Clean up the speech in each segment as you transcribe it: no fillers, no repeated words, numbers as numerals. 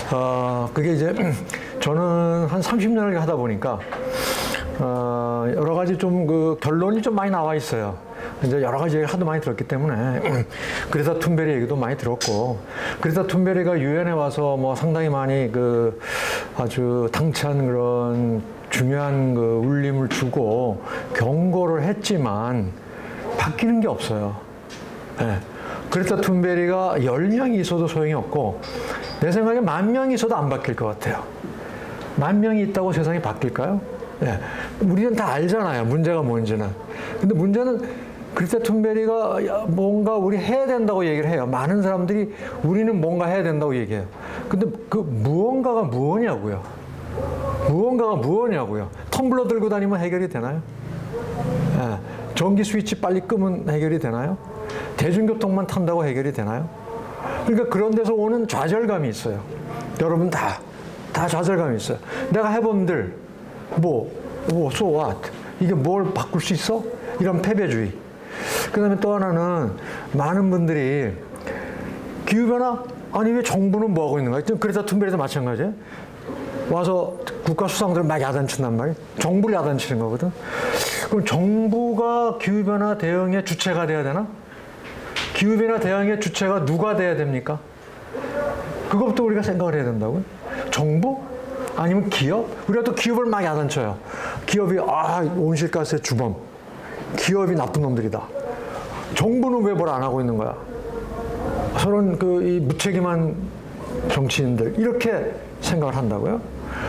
그게 이제 저는 한 30년을 하다 보니까 여러 가지 좀 그 결론이 좀 많이 나와 있어요. 이제 여러 가지 얘기를 하도 많이 들었기 때문에 그레타 툰베리 얘기도 많이 들었고, 그레타 툰베리가 유엔에 와서 뭐 상당히 많이 그 아주 당찬 그런 중요한 그 울림을 주고 경고를 했지만 바뀌는 게 없어요. 네. 그레타 툰베리가 10명이 있어도 소용이 없고, 내 생각에 10,000명이 있어도 안 바뀔 것 같아요. 10,000명이 있다고 세상이 바뀔까요? 네. 우리는 다 알잖아요, 문제가 뭔지는. 근데 문제는 그레타 툰베리가 뭔가 우리 해야 된다고 얘기를 해요. 많은 사람들이 우리는 뭔가 해야 된다고 얘기해요. 근데 그 무언가가 무엇이냐고요. 무언가가 무엇이냐고요. 텀블러 들고 다니면 해결이 되나요? 네. 전기 스위치 빨리 끄면 해결이 되나요? 대중교통만 탄다고 해결이 되나요? 그러니까 그런 데서 오는 좌절감이 있어요. 여러분 다 좌절감이 있어요. 내가 해본들 so what? 이게 뭘 바꿀 수 있어? 이런 패배주의. 그 다음에 또 하나는 많은 분들이 기후변화? 아니 왜 정부는 뭐하고 있는 거야? 그레타 툰베리도 마찬가지예요. 와서 국가 수상들 막 야단친단 말이에요. 정부를 야단치는 거거든. 그럼 정부가 기후변화 대응의 주체가 돼야 되나? 기후변화 대응의 주체가 누가 돼야 됩니까? 그것부터 우리가 생각을 해야 된다고요. 정부? 아니면 기업? 우리가 또 기업을 막 야단쳐요. 기업이 온실가스의 주범. 기업이 나쁜 놈들이다. 정부는 왜 뭘 안 하고 있는 거야? 서로 이 무책임한 정치인들. 이렇게 생각을 한다고요?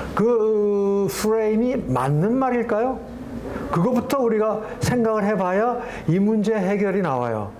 그 프레임이 맞는 말일까요? 그것부터 우리가 생각을 해봐야 이 문제 해결이 나와요.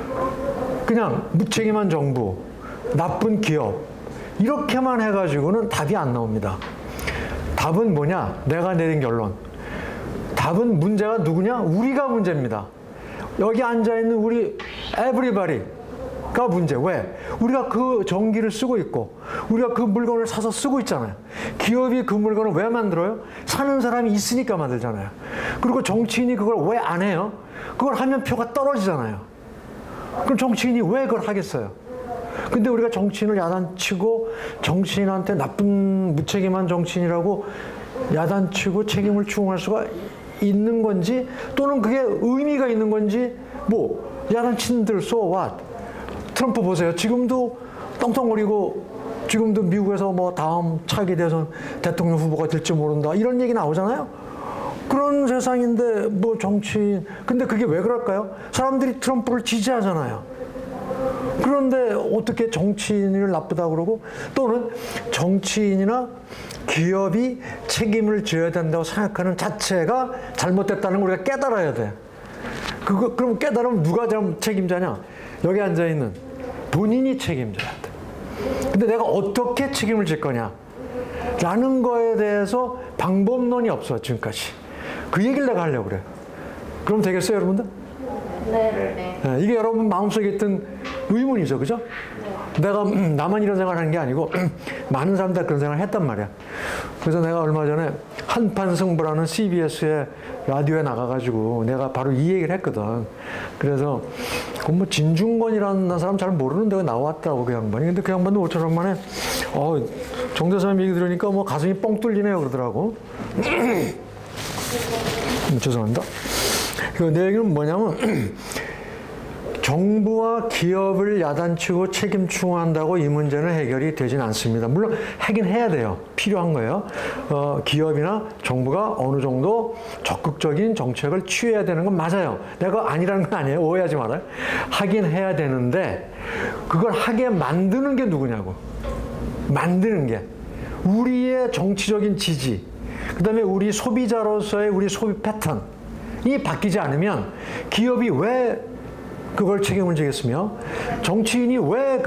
그냥 무책임한 정부, 나쁜 기업 이렇게만 해가지고는 답이 안 나옵니다. 답은 뭐냐? 내가 내린 결론. 답은 문제가 누구냐? 우리가 문제입니다. 여기 앉아있는 우리 everybody가 문제. 왜? 우리가 그 전기를 쓰고 있고 우리가 그 물건을 사서 쓰고 있잖아요. 기업이 그 물건을 왜 만들어요? 사는 사람이 있으니까 만들잖아요. 그리고 정치인이 그걸 왜 안 해요? 그걸 하면 표가 떨어지잖아요. 그럼 정치인이 왜 그걸 하겠어요? 근데 우리가 정치인을 야단치고 정치인한테 나쁜 무책임한 정치인이라고 야단치고 책임을 추궁할 수가 있는 건지, 또는 그게 의미가 있는 건지, 야단친들 so what? 트럼프 보세요. 지금도 떵떵거리고 지금도 미국에서 다음 차기 대선 대통령 후보가 될지 모른다 이런 얘기 나오잖아요. 그런 세상인데 정치인, 근데 그게 왜 그럴까요? 사람들이 트럼프를 지지하잖아요. 그런데 어떻게 정치인을 나쁘다고 그러고, 또는 정치인이나 기업이 책임을 져야 된다고 생각하는 자체가 잘못됐다는 걸 우리가 깨달아야 돼. 그럼 깨달으면 누가 책임자냐? 여기 앉아있는 본인이 책임져야 돼. 근데 내가 어떻게 책임을 질 거냐? 라는 거에 대해서 방법론이 없어, 지금까지. 그 얘기를 내가 하려고 그래요. 그럼 되겠어요, 여러분들? 네. 이게 여러분 마음속에 있던 의문이죠, 그죠? 네. 내가 나만 이런 생각을 하는 게 아니고 많은 사람들 그런 생각을 했단 말이야. 그래서 내가 얼마 전에 한판승부라는 CBS의 라디오에 나가가지고 내가 바로 이 얘기를 했거든. 그래서 진중권이라는 사람 잘 모르는데 나왔더라고, 그 양반이. 근데 그 양반도 5천 만에 정 대사님 얘기 들으니까 가슴이 뻥 뚫리네요 그러더라고. 죄송합니다. 내 얘기는 뭐냐면 정부와 기업을 야단치고 책임 추궁한다고 이 문제는 해결이 되진 않습니다. 물론 하긴 해야 돼요. 필요한 거예요. 기업이나 정부가 어느 정도 적극적인 정책을 취해야 되는 건 맞아요. 내가 아니라는 건 아니에요. 오해하지 말아요. 하긴 해야 되는데 그걸 하게 만드는 게 누구냐고. 만드는 게 우리의 정치적인 지지, 그 다음에 우리 소비자로서의 우리 소비 패턴이 바뀌지 않으면 기업이 왜 그걸 책임을 지겠으며 정치인이 왜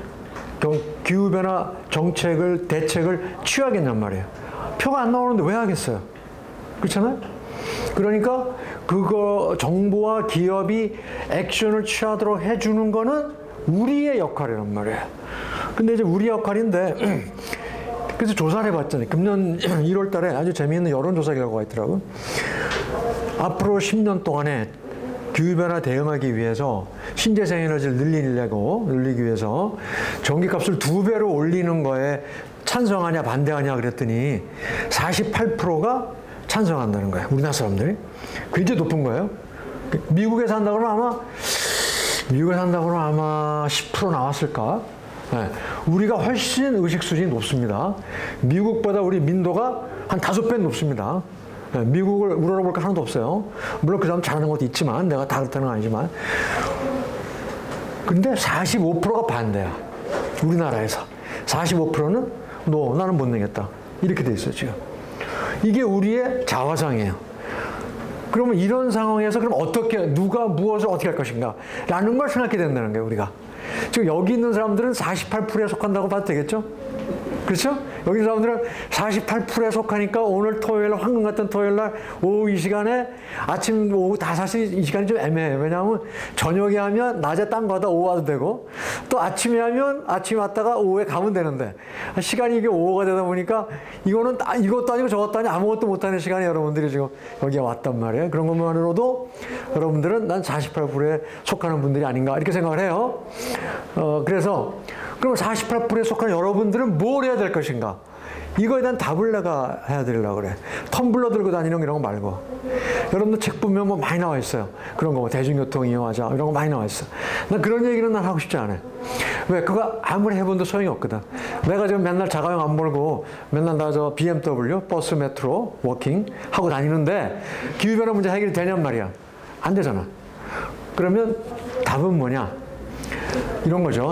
기후변화 대책을 취하겠냔 말이에요. 표가 안 나오는데 왜 하겠어요? 그렇잖아요? 그러니까 정부와 기업이 액션을 취하도록 해주는 거는 우리의 역할이란 말이에요. 근데 이제 우리 역할인데 그래서 조사를 해봤잖아요. 금년 1월 달에 아주 재미있는 여론조사 결과가 있더라고요. 앞으로 10년 동안에 기후변화 대응하기 위해서 신재생 에너지를 늘리기 위해서 전기값을 2배로 올리는 거에 찬성하냐 반대하냐 그랬더니 48%가 찬성한다는 거예요. 우리나라 사람들이. 굉장히 높은 거예요. 미국에 산다 그러면 아마 10% 나왔을까? 네. 우리가 훨씬 의식 수준이 높습니다. 미국보다 우리 민도가 한 5배 높습니다. 네. 미국을 우러러볼 거 하나도 없어요. 물론 그 사람 잘하는 것도 있지만 내가 다 그렇다는 건 아니지만. 근데 45%가 반대야. 우리나라에서. 45%는 나는 못 내겠다. 이렇게 돼 있어요, 지금. 이게 우리의 자화상이에요. 그러면 이런 상황에서 그럼 누가 무엇을 어떻게 할 것인가? 라는 걸 생각해야 된다는 거예요, 우리가. 지금 여기 있는 사람들은 48%에 속한다고 봐도 되겠죠? 그렇죠? 여기 있는 사람들은 48%에 속하니까 오늘 토요일, 황금 같은 토요일 날 오후 이 시간에 아침, 오후 다 사실 이 시간이 좀 애매해요. 왜냐하면 저녁에 하면 낮에 딴 거 하다 오후 와도 되고 또 아침에 하면 아침에 왔다가 오후에 가면 되는데 시간이 이게 오후가 되다 보니까 이거는 이것도 아니고 저것도 아니고 아무것도 못하는 시간에 여러분들이 지금 여기에 왔단 말이에요. 그런 것만으로도 여러분들은 난 48%에 속하는 분들이 아닌가 이렇게 생각을 해요. 그래서 그럼 48%에 속한 여러분들은 뭘 해야 될 것인가? 이거에 대한 답을 내가 해야 되려고 그래. 텀블러 들고 다니는 이런 거 말고. 여러분들 책 보면 뭐 많이 나와 있어요. 그런 거, 대중교통 이용하자. 이런 거 많이 나와 있어. 난 그런 얘기는 난 하고 싶지 않아. 왜? 그거 아무리 해본도 소용이 없거든. 내가 지금 맨날 자가용 안 몰고 맨날 나 저 BMW, 버스, 메트로, 워킹 하고 다니는데 기후변화 문제 해결이 되냔 말이야. 안 되잖아. 그러면 답은 뭐냐? 이런 거죠.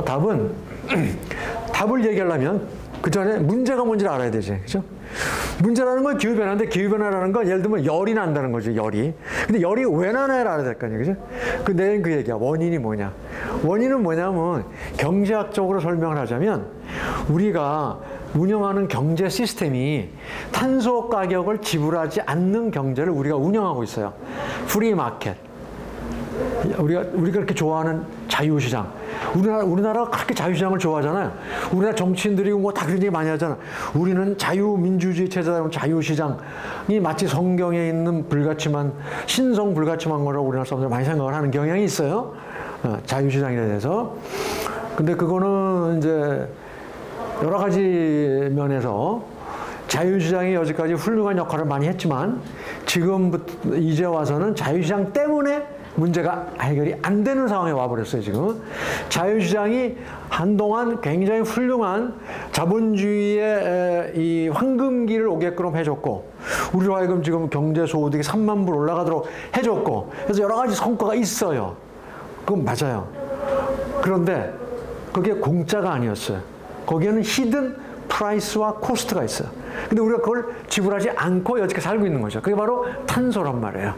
답을 얘기하려면 그 전에 문제가 뭔지를 알아야 되지. 그죠? 문제라는 건 기후변화인데 기후변화라는 건 예를 들면 열이 난다는 거죠. 열이. 근데 열이 왜 나나를 알아야 될 거 아니에요. 그죠? 내일 그 얘기야. 원인이 뭐냐. 원인은 뭐냐면 경제학적으로 설명을 하자면 우리가 운영하는 경제 시스템이 탄소 가격을 지불하지 않는 경제를 우리가 운영하고 있어요. 프리 마켓. 우리가 그렇게 좋아하는 자유시장. 우리나라가 그렇게 자유시장을 좋아하잖아요. 우리나라 정치인들이 뭐 다 그런 얘기 많이 하잖아. 우리는 자유민주주의 체제다. 자유시장이 마치 성경에 있는 신성 불가침한 거라고 우리나라 사람들이 많이 생각을 하는 경향이 있어요. 자유시장에 대해서. 근데 그거는 이제 여러 가지 면에서 자유시장이 여지까지 훌륭한 역할을 많이 했지만 지금부터 이제 와서는 자유시장 때문에 문제가 해결이 안 되는 상황에 와버렸어요, 지금. 자유시장이 한동안 굉장히 훌륭한 자본주의의 이 황금기를 오게끔 해줬고, 우리로 하여금 지금 경제소득이 3만 불 올라가도록 해줬고, 그래서 여러 가지 성과가 있어요. 그건 맞아요. 그런데 그게 공짜가 아니었어요. 거기에는 히든 프라이스와 코스트가 있어요. 근데 우리가 그걸 지불하지 않고 여지까지 살고 있는 거죠. 그게 바로 탄소란 말이에요.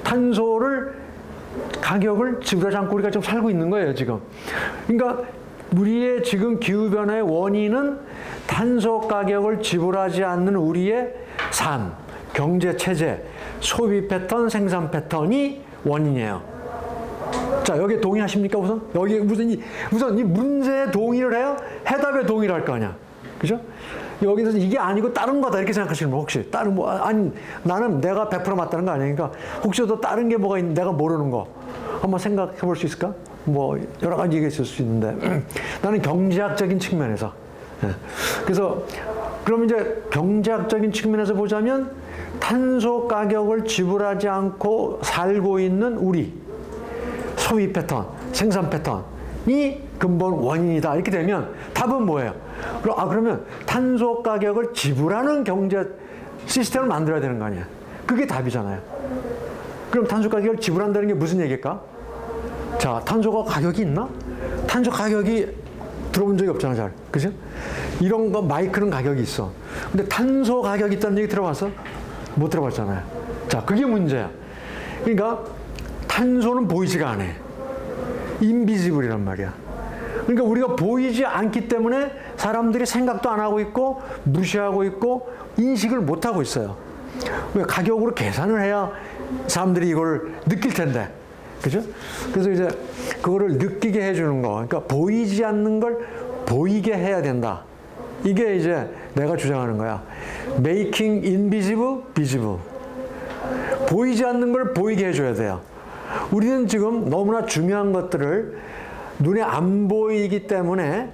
가격을 지불하지 않고 우리가 좀 살고 있는 거예요, 지금. 그러니까 우리의 지금 기후변화의 원인은 탄소 가격을 지불하지 않는 우리의 삶, 경제 체제, 소비 패턴, 생산 패턴이 원인이에요. 자, 여기에 동의하십니까, 우선? 여기 우선 이 문제에 동의를 해요? 해답에 동의를 할 거 아니야. 그죠? 여기서 이게 아니고 다른 거다 이렇게 생각하시는 분 혹시 다른 아니 나는 내가 100% 맞다는 거 아니니까 혹시 또 다른 게 뭐가 있는 내가 모르는 거 한번 생각해 볼 수 있을까? 뭐 여러 가지 얘기가 있을 수 있는데 나는 경제학적인 측면에서 그래서 그럼 이제 경제학적인 측면에서 보자면 탄소 가격을 지불하지 않고 살고 있는 우리 소비 패턴, 생산 패턴이 근본 원인이다 이렇게 되면 답은 뭐예요? 그러면 탄소 가격을 지불하는 경제 시스템을 만들어야 되는 거 아니야? 그게 답이잖아요. 그럼 탄소 가격을 지불한다는 게 무슨 얘기일까? 자, 탄소가 가격이 있나? 탄소 가격이 들어본 적이 없잖아, 잘. 그죠? 이런 거 마이크는 가격이 있어. 근데 탄소 가격이 있다는 얘기 들어봤어? 못 들어봤잖아요. 자, 그게 문제야. 그러니까 탄소는 보이지가 않아. 인비지블이란 말이야. 그러니까 우리가 보이지 않기 때문에 사람들이 생각도 안 하고 있고 무시하고 있고 인식을 못 하고 있어요. 왜? 가격으로 계산을 해야 사람들이 이걸 느낄 텐데. 그죠? 그래서 이제 그거를 느끼게 해주는 거. 그러니까 보이지 않는 걸 보이게 해야 된다. 이게 이제 내가 주장하는 거야. Making invisible visible. 보이지 않는 걸 보이게 해줘야 돼요. 우리는 지금 너무나 중요한 것들을 눈에 안 보이기 때문에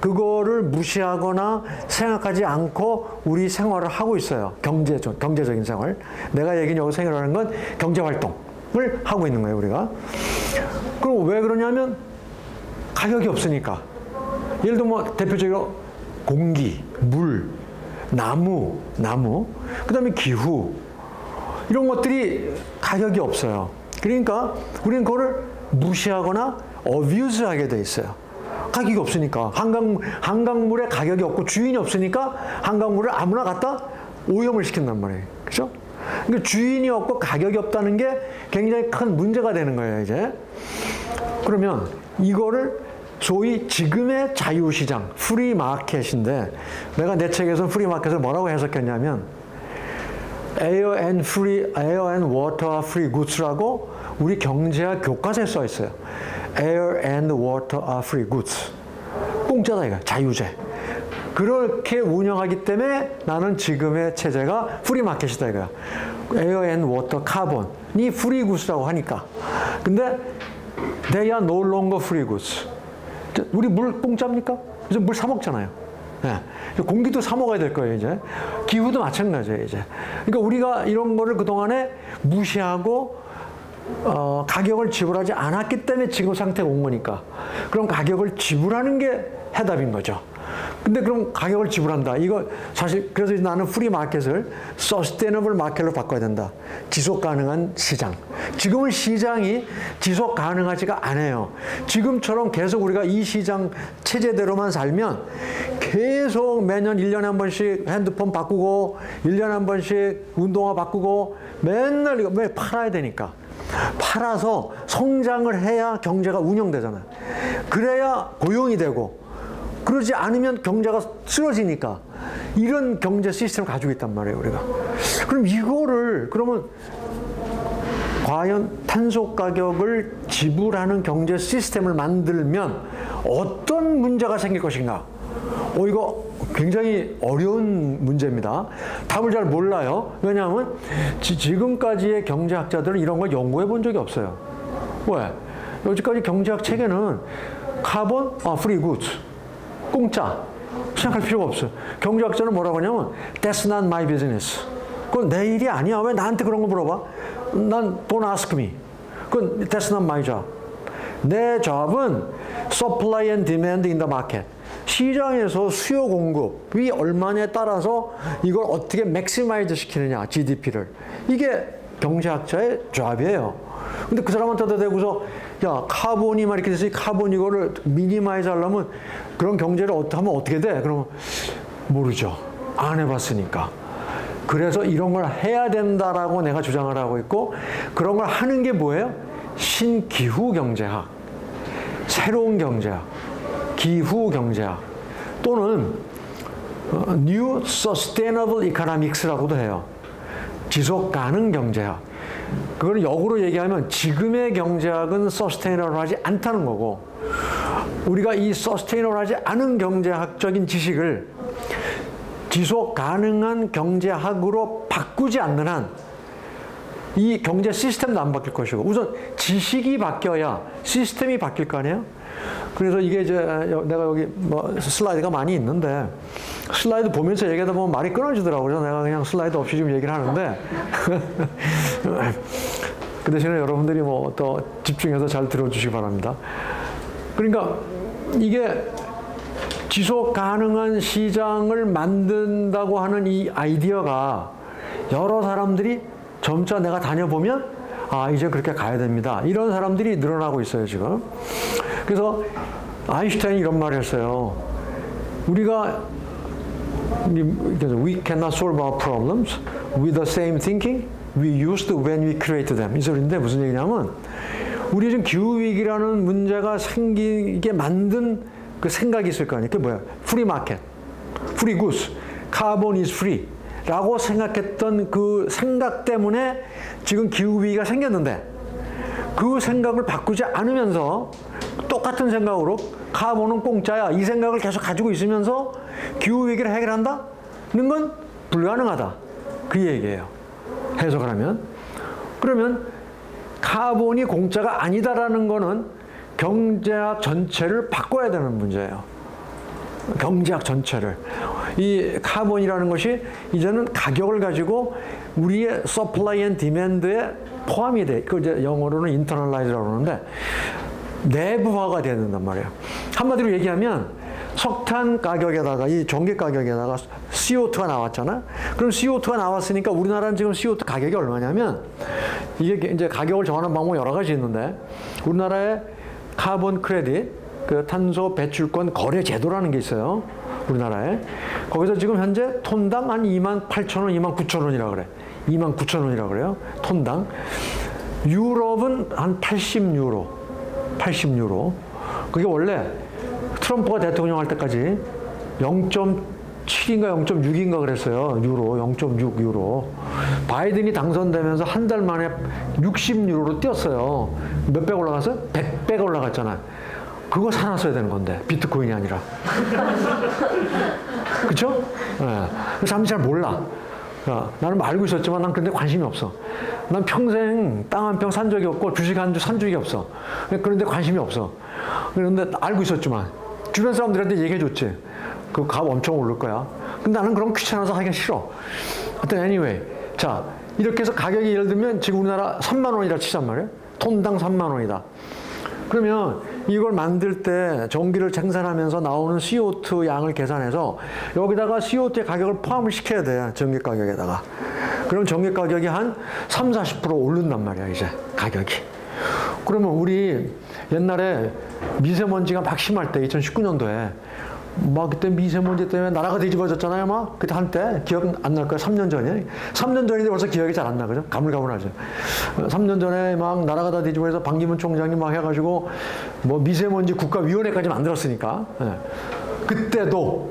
그거를 무시하거나 생각하지 않고 우리 생활을 하고 있어요. 경제적인 생활. 내가 여기서 생활하는 건 경제활동을 하고 있는 거예요, 우리가. 그럼 왜 그러냐면 가격이 없으니까. 예를 들면 뭐 대표적으로 공기, 물, 나무, 그 다음에 기후, 이런 것들이 가격이 없어요. 그러니까 우리는 그거를 무시하거나 어뷰즈하게 돼 있어요. 가격이 없으니까. 한강물에 가격이 없고 주인이 없으니까 한강물을 아무나 갖다 오염을 시킨단 말이에요. 그죠? 그러니까 주인이 없고 가격이 없다는 게 굉장히 큰 문제가 되는 거예요, 이제. 그러면 이거를 소위 지금의 자유시장, 프리마켓인데, 내가 내 책에서 프리마켓을 뭐라고 해석했냐면 Air and Water Free Goods라고 우리 경제학 교과서에 써 있어요. Air and Water are free goods. 공짜다 이거, 자유제. 그렇게 운영하기 때문에 나는 지금의 체제가 프리마켓이다 이거야. Air and Water, 카본이 free goods라고 하니까. 근데 they are no longer free goods. 우리 물 공짜입니까? 이제 물 사 먹잖아요. 네. 공기도 사 먹어야 될 거예요, 이제. 기후도 마찬가지예요, 이제. 그러니까 우리가 이런 거를 그동안에 무시하고 가격을 지불하지 않았기 때문에 지금 상태가 온 거니까. 그럼 가격을 지불하는 게 해답인 거죠. 근데 그럼 가격을 지불한다. 이거 사실 그래서 나는 프리마켓을 서스테이너블 마켓로 바꿔야 된다. 지속 가능한 시장. 지금은 시장이 지속 가능하지가 않아요. 지금처럼 계속 우리가 이 시장 체제대로만 살면 계속 매년 1년에 한 번씩 핸드폰 바꾸고 1년에 한 번씩 운동화 바꾸고 맨날 이거 왜 팔아야 되니까. 팔아서 성장을 해야 경제가 운영되잖아요. 그래야 고용이 되고 그러지 않으면 경제가 쓰러지니까 이런 경제 시스템을 가지고 있단 말이에요, 우리가. 그럼 이거를 그러면 과연 탄소 가격을 지불하는 경제 시스템을 만들면 어떤 문제가 생길 것인가? 이거 굉장히 어려운 문제입니다. 답을 잘 몰라요. 왜냐하면 지금까지의 경제학자들은 이런 걸 연구해 본 적이 없어요. 왜? 여지까지 경제학 체계는 카본, 프리 굿즈, 공짜. 생각할 필요가 없어요. 경제학자는 뭐라고 하냐면 That's not my business. 그건 내 일이 아니야. 왜 나한테 그런 거 물어봐? 난 don't ask me. 그건 That's not my job. 내 job은 supply and demand in the market. 시장에서 수요 공급이 얼마냐에 따라서 이걸 어떻게 맥시마이즈 시키느냐, GDP를. 이게 경제학자의 job이에요. 근데 그 사람한테 대고서 야, 카본이 막 이렇게 돼서 카본 이거를 미니마이즈 하려면 그런 경제를 하면 어떻게 돼? 그러면 모르죠. 안 해봤으니까. 그래서 이런 걸 해야 된다라고 내가 주장을 하고 있고, 그런 걸 하는 게 뭐예요? 신기후 경제학, 새로운 경제학, 기후 경제학, 또는 New Sustainable Economics라고도 해요. 지속 가능 경제학. 그걸 역으로 얘기하면 지금의 경제학은 서스테이너블하지 않다는 거고, 우리가 이 서스테이너블하지 않은 경제학적인 지식을 지속 가능한 경제학으로 바꾸지 않는 한 이 경제 시스템도 안 바뀔 것이고, 우선 지식이 바뀌어야 시스템이 바뀔 거 아니에요? 그래서 이게 이제 내가 여기 뭐 슬라이드가 많이 있는데, 슬라이드 보면서 얘기하다 보면 말이 끊어지더라고요. 그래서 내가 그냥 슬라이드 없이 좀 얘기를 하는데 그 대신에 여러분들이 뭐 또 집중해서 잘 들어주시기 바랍니다. 그러니까 이게 지속 가능한 시장을 만든다고 하는 이 아이디어가 여러 사람들이 점차 내가 다녀보면 이제 그렇게 가야 됩니다. 이런 사람들이 늘어나고 있어요, 지금. 그래서 아인슈타인이 이런 말을 했어요. 우리가 We cannot solve our problems with the same thinking we used when we created them. 이 소리인데 무슨 얘기냐면, 우리 지금 기후위기라는 문제가 생기게 만든 그 생각이 있을 거 아니에요. 그게 뭐야? 프리 마켓, 프리 구스, 카본 is free 라고 생각했던 그 생각 때문에 지금 기후위기가 생겼는데, 그 생각을 바꾸지 않으면서 똑같은 생각으로 카본은 공짜야, 이 생각을 계속 가지고 있으면서 기후위기를 해결한다는 건 불가능하다, 그 얘기예요. 해석을 하면. 그러면 카본이 공짜가 아니다라는 거는 경제학 전체를 바꿔야 되는 문제예요. 경제학 전체를. 이 카본이라는 것이 이제는 가격을 가지고 우리의 supply and demand에 포함이 돼. 그 이제 영어로는 internalize라고 그러는데 내부화가 돼야 된단 말이에요. 한마디로 얘기하면 석탄 가격에다가 이 전기 가격에다가 CO2가 나왔잖아. 그럼 CO2가 나왔으니까 우리나라는 지금 CO2 가격이 얼마냐면 이게 이제 가격을 정하는 방법이 여러 가지 있는데 우리나라의 카본 크레딧, 그 탄소 배출권 거래 제도라는 게 있어요. 우리나라에. 거기서 지금 현재 톤당 한 28,000원, 29,000원이라 그래. 29,000원이라 그래요. 톤당. 유럽은 한 80유로. 80유로. 그게 원래 트럼프가 대통령 할 때까지 0.7인가 0.6인가 그랬어요. 유로. 0.6 유로. 바이든이 당선되면서 한 달 만에 60유로로 뛰었어요. 몇 배 올라갔어요? 100배가 올라갔잖아요. 그거 사놨어야 되는 건데 비트코인이 아니라. 그쵸? 네. 그 사람들이 잘 몰라. 나는 알고 있었지만 난 근데 관심이 없어. 난 평생 땅 한 평 산 적이 없고 주식 한 주 산 적이 없어. 그런데 관심이 없어. 그런데 알고 있었지만 주변 사람들한테 얘기해줬지. 그 값 엄청 오를 거야. 근데 나는 그럼 귀찮아서 하기가 싫어. 하여튼 anyway. 자, 이렇게 해서 가격이 예를 들면 지금 우리나라 3만 원이라 치잔 말이에요. 톤당 3만 원이다. 그러면 이걸 만들 때 전기를 생산하면서 나오는 CO2 양을 계산해서 여기다가 CO2의 가격을 포함을 시켜야 돼. 전기 가격에다가. 그럼 전기 가격이 한 30~40% 오른단 말이야, 이제 가격이. 그러면 우리 옛날에 미세먼지가 막 심할 때 2019년도에 막 그때 미세먼지 때문에 나라가 뒤집어졌잖아요, 막. 그때 한때 기억 안 날 거야. 3년 전에. 3년 전인데 벌써 기억이 잘 안 나, 그죠? 가물가물하죠. 3년 전에 막 나라가 다 뒤집어져서 반기문 총장이 막 해가지고 뭐 미세먼지 국가위원회까지 만들었으니까. 예. 그때도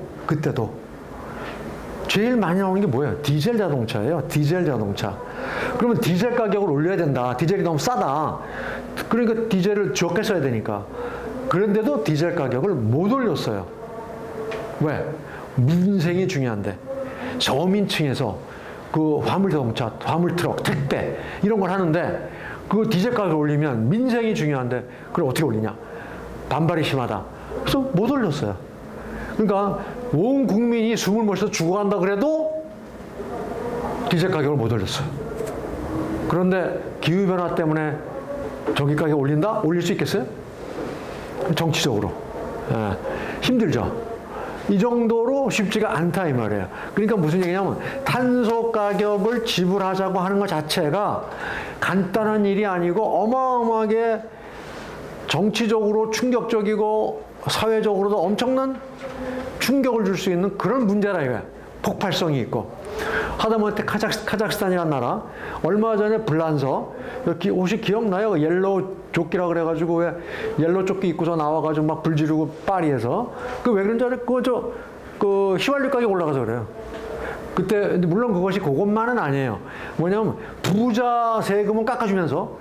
제일 많이 나오는 게 뭐예요? 디젤 자동차예요. 디젤 자동차. 그러면 디젤 가격을 올려야 된다. 디젤이 너무 싸다. 그러니까 디젤을 적게 써야 되니까. 그런데도 디젤 가격을 못 올렸어요. 왜? 민생이 중요한데 저민층에서 그 화물자동차, 화물트럭, 택배 이런 걸 하는데 그 디젤 가격을 올리면 민생이 중요한데 그걸 어떻게 올리냐? 반발이 심하다. 그래서 못 올렸어요. 그러니까 온 국민이 숨을 못 쉬어서 죽어간다 그래도 디젤 가격을 못 올렸어요. 그런데 기후변화 때문에 전기 가격 올린다? 올릴 수 있겠어요? 정치적으로. 예, 힘들죠. 이 정도로 쉽지가 않다 이 말이에요. 그러니까 무슨 얘기냐면 탄소 가격을 지불하자고 하는 것 자체가 간단한 일이 아니고 어마어마하게 정치적으로 충격적이고 사회적으로도 엄청난 충격을 줄 수 있는 그런 문제라 이거야. 폭발성이 있고. 하다못해 카자흐스탄이라는 나라 얼마 전에 불란서 혹시 기억나요? 옐로우 조끼라 그래가지고 왜 옐로우 조끼 입고서 나와가지고 막 불 지르고 파리에서 그 왜 그런 줄 알아요? 그 휘발유 가격 올라가서 그래요. 그때 물론 그것이 그것만은 아니에요. 뭐냐면 부자 세금은 깎아주면서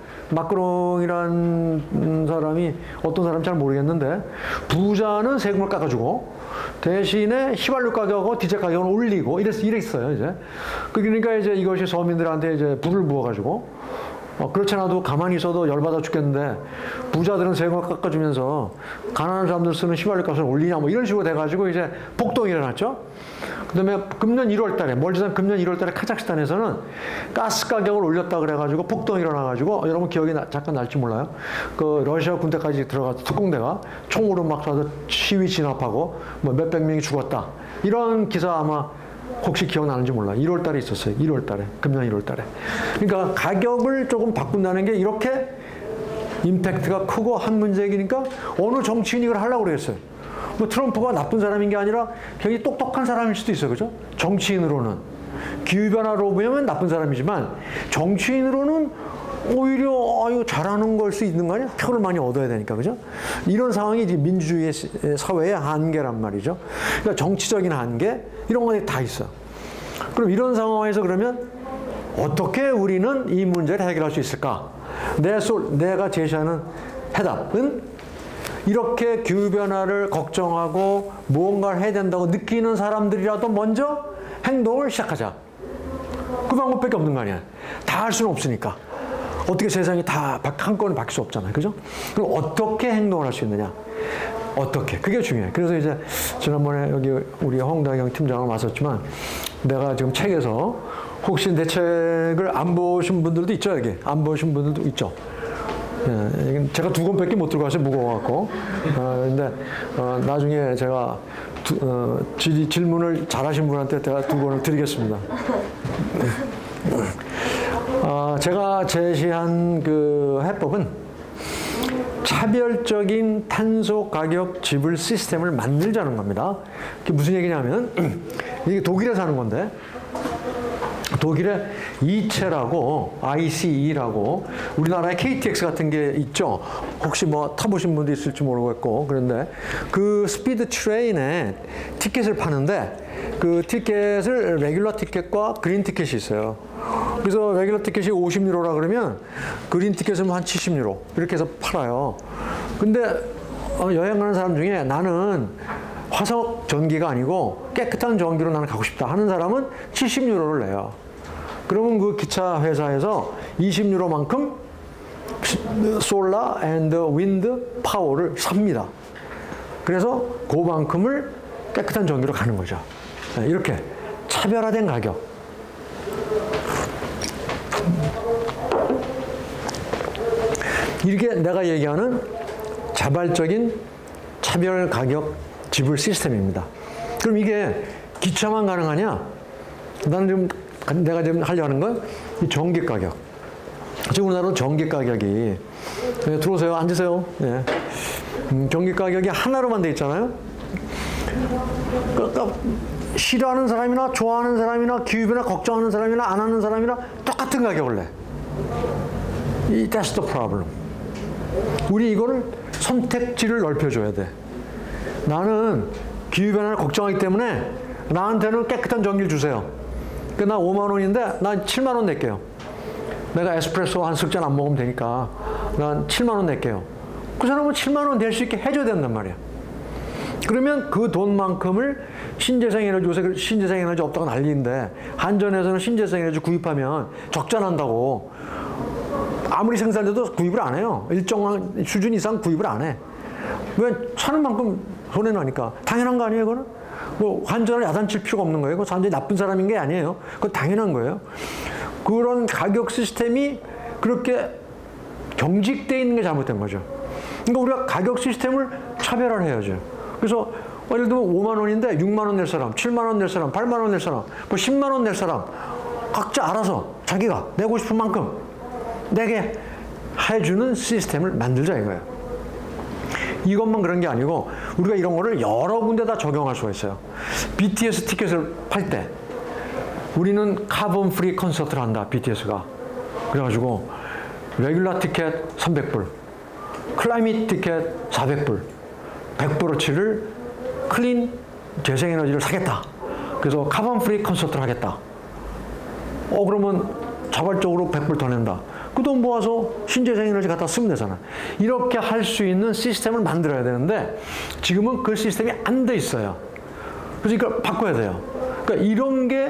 마크롱이라는 사람이 어떤 사람인지 잘 모르겠는데 부자는 세금을 깎아주고 대신에 휘발유 가격하고 디젤 가격을 올리고 이랬어요 이제. 그러니까 이제 이것이 서민들한테 이제 불을 부어가지고 그렇지 않아도 가만히 있어도 열받아 죽겠는데 부자들은 세금을 깎아주면서 가난한 사람들 쓰는 휘발유 값을 올리냐 뭐 이런 식으로 돼가지고 이제 폭동이 일어났죠. 그 다음에 금년 1월 달에 멀지만 금년 1월 달에 카자흐스탄에서는 가스 가격을 올렸다 그래가지고 폭동이 일어나가지고 여러분 기억이 잠깐 날지 몰라요. 그 러시아 군대까지 들어가서 특공대가 총으로 막 쏴서 시위 진압하고 뭐 몇백 명이 죽었다. 이런 기사 아마 혹시 기억나는지 몰라요. 1월 달에 있었어요. 1월 달에. 금년 1월 달에. 그러니까 가격을 조금 바꾼다는 게 이렇게 임팩트가 크고 한 문제이니까 어느 정치인이 이걸 하려고 그랬어요. 뭐 트럼프가 나쁜 사람인 게 아니라 굉장히 똑똑한 사람일 수도 있어요. 그죠? 정치인으로는. 기후변화로 보면 나쁜 사람이지만 정치인으로는 오히려 이거 잘하는 걸 수 있는 거 아니야? 표를 많이 얻어야 되니까. 그죠? 이런 상황이 이제 민주주의 사회의 한계란 말이죠. 그러니까 정치적인 한계 이런 것들이 다 있어. 그럼 이런 상황에서 그러면 어떻게 우리는 이 문제를 해결할 수 있을까? 내가 제시하는 해답은 이렇게 기후변화를 걱정하고 무언가를 해야 된다고 느끼는 사람들이라도 먼저 행동을 시작하자. 그 방법밖에 없는 거 아니야. 다 할 수는 없으니까. 어떻게 세상이 다 한꺼번에 바뀔 수 없잖아요. 그죠? 그럼 어떻게 행동을 할 수 있느냐? 어떻게? 그게 중요해. 그래서 이제 지난번에 여기 우리 홍다경 팀장을 왔었지만 내가 지금 책에서 혹시 내 책을 안 보신 분들도 있죠, 여기. 안 보신 분들도 있죠. 예, 제가 2권밖에 못 들고 가서 무거워갖고. 근데 나중에 제가 질문을 잘하신 분한테 제가 2권을 드리겠습니다. 제가 제시한 그 해법은 차별적인 탄소 가격 지불 시스템을 만들자는 겁니다. 그게 무슨 얘기냐면 이게 독일에서 하는 건데 독일에 이체라고 ICE라고 우리나라에 KTX 같은 게 있죠. 혹시 뭐 타보신 분도 있을지 모르겠고 그런데 그 스피드 트레인에 티켓을 파는데 그 티켓을 레귤러 티켓과 그린 티켓이 있어요. 그래서 레귤러 티켓이 50유로라 그러면 그린 티켓은 한 70유로 이렇게 해서 팔아요. 근데 여행 가는 사람 중에 나는 화석 전기가 아니고 깨끗한 전기로 나는 가고 싶다 하는 사람은 70유로를 내요. 그러면 그 기차 회사에서 20유로만큼 솔라 앤드 윈드 파워를 삽니다. 그래서 그만큼을 깨끗한 전기로 가는 거죠. 이렇게 차별화된 가격. 이렇게 내가 얘기하는 자발적인 차별 가격 지불 시스템입니다. 그럼 이게 기차만 가능하냐? 나는 지금 내가 지금 하려고 하는 건 이 전기 가격. 지금 우리나라는 전기 가격이 들어오세요. 앉으세요. 예. 전기 가격이 하나로만 돼 있잖아요. 그러니까 싫어하는 사람이나 좋아하는 사람이나 기후변화 걱정하는 사람이나 안 하는 사람이나 똑같은 가격을 내. That's the problem. 우리 이거를 선택지를 넓혀줘야 돼. 나는 기후변화를 걱정하기 때문에 나한테는 깨끗한 전기를 주세요. 나 5만 원인데 난 7만 원 낼게요. 내가 에스프레소 한 10잔 안 먹으면 되니까 난 7만 원 낼게요. 그 사람은 7만 원 낼 수 있게 해줘야 된단 말이야. 그러면 그 돈만큼을 신재생에너지, 요새 신재생에너지 없다고 난리인데 한전에서는 신재생에너지 구입하면 적자 난다고 아무리 생산돼도 구입을 안 해요. 일정한 수준 이상 구입을 안 해. 왜? 사는 만큼 손해나니까. 당연한 거 아니에요, 그거는? 뭐 환전을 야단칠 필요가 없는 거예요. 그거 완전히 나쁜 사람인 게 아니에요. 그건 당연한 거예요. 그런 가격 시스템이 그렇게 경직되어 있는 게 잘못된 거죠. 그러니까 우리가 가격 시스템을 차별화를 해야죠. 그래서 예를 들면 5만 원인데 6만 원 낼 사람, 7만 원 낼 사람, 8만 원 낼 사람, 뭐 10만 원 낼 사람 각자 알아서 자기가 내고 싶은 만큼 내게 해주는 시스템을 만들자 이거예요. 이것만 그런 게 아니고 우리가 이런 거를 여러 군데다 적용할 수가 있어요. BTS 티켓을 팔 때 우리는 카본 프리 콘서트를 한다, BTS가. 그래가지고 레귤러 티켓 300불, 클라이밋 티켓 400불, 100%치를 클린 재생에너지를 사겠다. 그래서 카본 프리 콘서트를 하겠다. 그러면 자발적으로 100불 더 낸다. 그 돈 모아서 신재생에너지 갖다 쓰면 되잖아. 이렇게 할 수 있는 시스템을 만들어야 되는데 지금은 그 시스템이 안 돼 있어요. 그래서 이걸 바꿔야 돼요. 그러니까 이런 게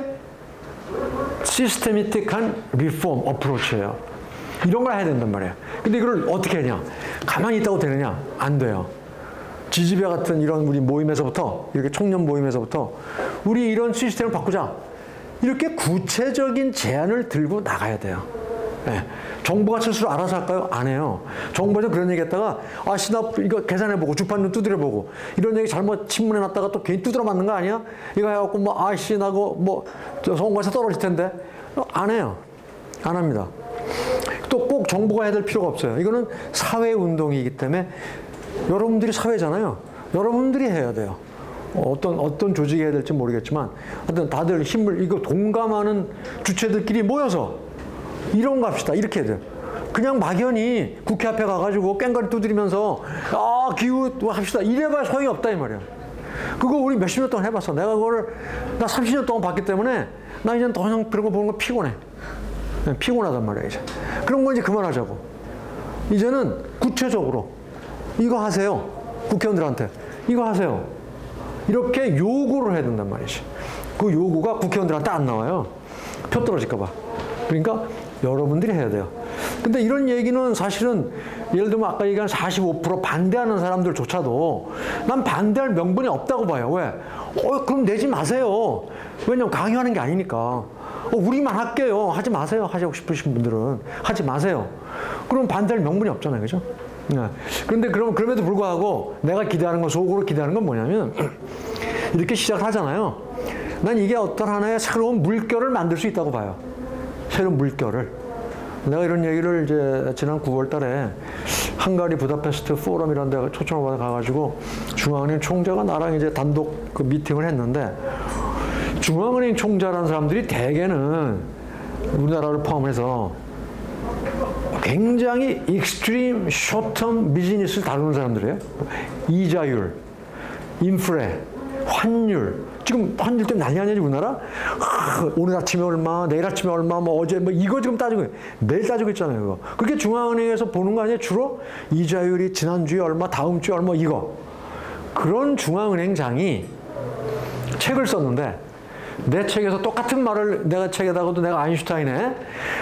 시스테미틱한 리폼 어프로치예요. 이런 걸 해야 된단 말이에요. 근데 이걸 어떻게 하냐? 가만히 있다고 되느냐? 안 돼요. 지지배 같은 이런 우리 모임에서부터, 이렇게 청년 모임에서부터 우리 이런 시스템을 바꾸자. 이렇게 구체적인 제안을 들고 나가야 돼요. 네. 정부가 스스로 알아서 할까요? 안 해요. 정부에서 그런 얘기 했다가 신압 이거 계산해보고 주판 좀 두드려보고 이런 얘기 잘못 신문해놨다가 또 괜히 두드려 맞는 거 아니야? 이거 해갖고 나고 선거에서 떨어질 텐데 안 해요. 안 합니다. 또 꼭 정부가 해야 될 필요가 없어요. 이거는 사회운동이기 때문에 여러분들이 사회잖아요. 여러분들이 해야 돼요. 어떤 조직이 해야 될지 모르겠지만 하여튼 다들 힘을 이거 동감하는 주체들끼리 모여서 이런 거 합시다. 이렇게 해야 돼요. 그냥 막연히 국회 앞에 가가지고 꽹과리 두드리면서 기후 합시다. 이래봐야 소용이 없다 이 말이야. 그거 우리 몇십 년 동안 해봤어. 내가 그거를 나 30년 동안 봤기 때문에 나 이제 더 이상 그런 거 보는 거 피곤해. 피곤하단 말이야 이제. 그런 거 이제 그만하자고. 이제는 구체적으로 이거 하세요. 국회의원들한테 이거 하세요. 이렇게 요구를 해야 된단 말이지. 그 요구가 국회의원들한테 안 나와요. 표 떨어질까 봐. 그러니까 여러분들이 해야 돼요. 근데 이런 얘기는 사실은 예를 들면 아까 얘기한 45% 반대하는 사람들조차도 난 반대할 명분이 없다고 봐요. 왜? 그럼 내지 마세요. 왜냐면 강요하는 게 아니니까. 우리만 할게요. 하지 마세요. 하시고 싶으신 분들은 하지 마세요. 그럼 반대할 명분이 없잖아요. 그죠? 네. 그런데 그럼에도 불구하고 내가 기대하는 건, 속으로 기대하는 건 뭐냐면 이렇게 시작을 하잖아요. 난 이게 어떤 하나의 새로운 물결을 만들 수 있다고 봐요. 새로운 물결을. 내가 이런 얘기를 이제 지난 9월 달에 헝가리 부다페스트 포럼이라는 데 초청을 받아 가가지고 중앙은행 총재가 나랑 이제 단독 그 미팅을 했는데 중앙은행 총재라는 사람들이 대개는 우리나라를 포함해서 굉장히 익스트림 쇼텀 비즈니스를 다루는 사람들이에요. 이자율, 인프레, 환율. 지금 환율 때문에 난리 아니지 우리나라? 오늘 아침에 얼마, 내일 아침에 얼마, 뭐 어제 뭐 이거 지금 따지고 매일 따지고 있잖아요. 그거. 그게 중앙은행에서 보는 거 아니에요? 주로 이자율이 지난주에 얼마, 다음 주에 얼마 이거. 그런 중앙은행장이 책을 썼는데 내 책에서 똑같은 말을 내가 책에다가도 내가 아인슈타인의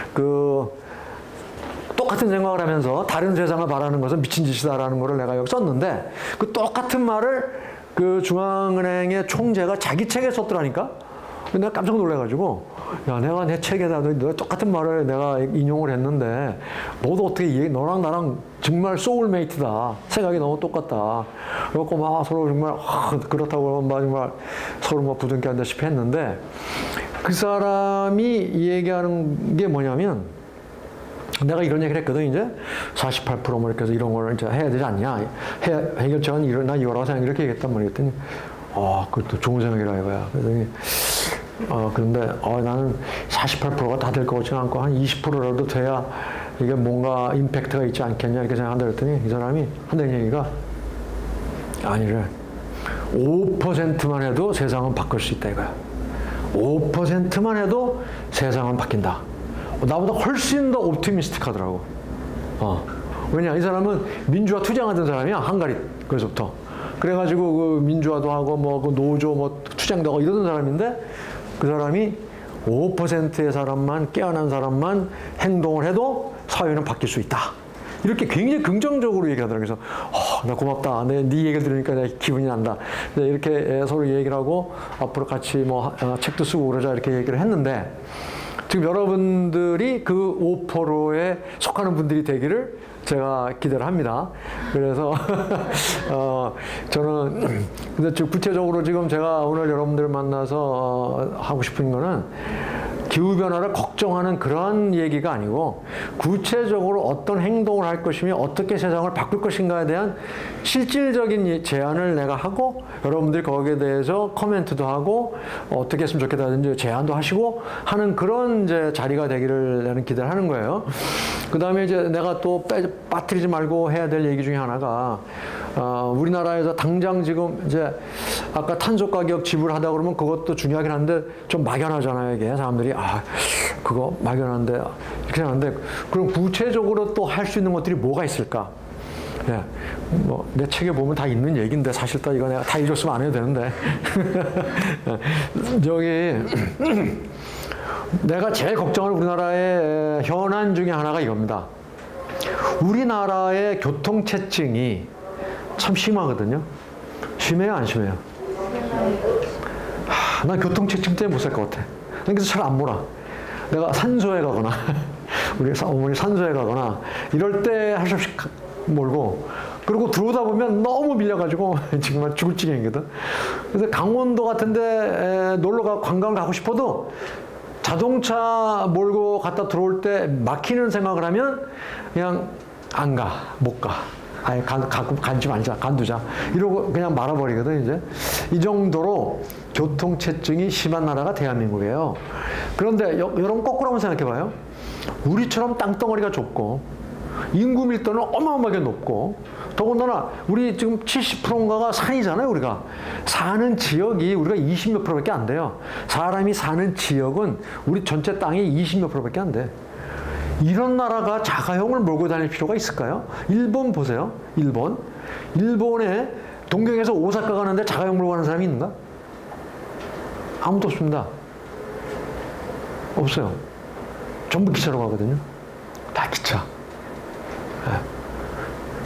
똑같은 생각을 하면서 다른 세상을 바라는 것은 미친 짓이다라는 거를 내가 여기 썼는데 그 똑같은 말을 그 중앙은행의 총재가 자기 책에 썼더라니까? 내가 깜짝 놀래가지고, 야, 내가 내 책에다 너 똑같은 말을 내가 인용을 했는데, 너도 어떻게 너랑 나랑 정말 소울메이트다. 생각이 너무 똑같다. 그래갖고 막 서로 정말, 그렇다고 막 정말 서로 막 부둥켜 앉다시피 했는데, 그 사람이 얘기하는 게 뭐냐면, 내가 이런 얘기를 했거든, 이제. 48% 뭐 이렇게 해서 이런 걸 이제 해야 되지 않냐. 해결책은 나 이거라고 생각 이렇게 얘기했단 말이야. 그랬더니, 그것도 좋은 생각이라 이거야. 그랬더니, 그런데, 나는 48%가 다 될 것 같지는 않고 한 20%라도 돼야 이게 뭔가 임팩트가 있지 않겠냐 이렇게 생각한다 그랬더니 이 사람이 한다는 얘기가 아니래. 5%만 해도 세상은 바꿀 수 있다 이거야. 5%만 해도 세상은 바뀐다. 나보다 훨씬 더 옵티미스틱하더라고. 왜냐, 이 사람은 민주화 투쟁하던 사람이야, 헝가리. 그래서부터. 그래가지고 그 민주화도 하고 그 노조 투쟁도 하고 이러던 사람인데 그 사람이 5%의 사람만, 깨어난 사람만 행동을 해도 사회는 바뀔 수 있다. 이렇게 굉장히 긍정적으로 얘기하더라고요. 그래서 나 고맙다. 네 얘기를 들으니까 내가 기분이 난다. 이렇게 서로 얘기를 하고 앞으로 같이 책도 쓰고 그러자 이렇게 얘기를 했는데 지금 여러분들이 그 5%에 속하는 분들이 되기를 제가 기대를 합니다. 그래서 저는 근데 구체적으로 지금 제가 오늘 여러분들 만나서 하고 싶은 거는 기후변화를 걱정하는 그런 얘기가 아니고 구체적으로 어떤 행동을 할 것이며 어떻게 세상을 바꿀 것인가에 대한 실질적인 제안을 내가 하고 여러분들이 거기에 대해서 코멘트도 하고 어떻게 했으면 좋겠다든지 제안도 하시고 하는 그런 이제 자리가 되기를 나는 기대를 하는 거예요. 그 다음에 이제 내가 또 빠뜨리지 말고 해야 될 얘기 중에 하나가 우리나라에서 당장 지금 이제 아까 탄소 가격 지불하다 그러면 그것도 중요하긴 한데 좀 막연하잖아요, 이게. 사람들이 그거 막연한데 이렇게 생각하는데 그럼 구체적으로 또 할 수 있는 것들이 뭐가 있을까? 네, 내 책에 보면 다 있는 얘기인데 사실 또 이거 내가 다 읽었으면 안 해도 되는데 저기 내가 제일 걱정하는 우리나라의 현안 중에 하나가 이겁니다. 우리나라의 교통체증이 참 심하거든요. 심해요, 안 심해요? 난 교통체증 때문에 못 살 것 같아. 그래서 잘 안 몰아. 내가 산소에 가거나 우리 어머니 산소에 가거나 이럴 때 할 수 없이 몰고 그리고 들어오다 보면 너무 밀려가지고 정말 죽을 지경이거든. 그래서 강원도 같은데 놀러가 관광을 가고 싶어도 자동차 몰고 갔다 들어올 때 막히는 생각을 하면 그냥 안 가, 못 가. 아예 간지 말자, 간두자. 이러고 그냥 말아버리거든, 이제. 이 정도로 교통체증이 심한 나라가 대한민국이에요. 그런데 여러분 거꾸로 한번 생각해봐요. 우리처럼 땅덩어리가 좁고, 인구 밀도는 어마어마하게 높고, 더군다나 우리 지금 70%인가가 산이잖아요, 우리가. 사는 지역이 우리가 20몇 %밖에 안 돼요. 사람이 사는 지역은 우리 전체 땅이 20몇 %밖에 안 돼. 이런 나라가 자가용을 몰고 다닐 필요가 있을까요? 일본 보세요. 일본에 동경에서 오사카 가는데 자가용 몰고 가는 사람이 있는가? 아무도 없습니다. 없어요. 전부 기차로 가거든요. 다 기차. 네.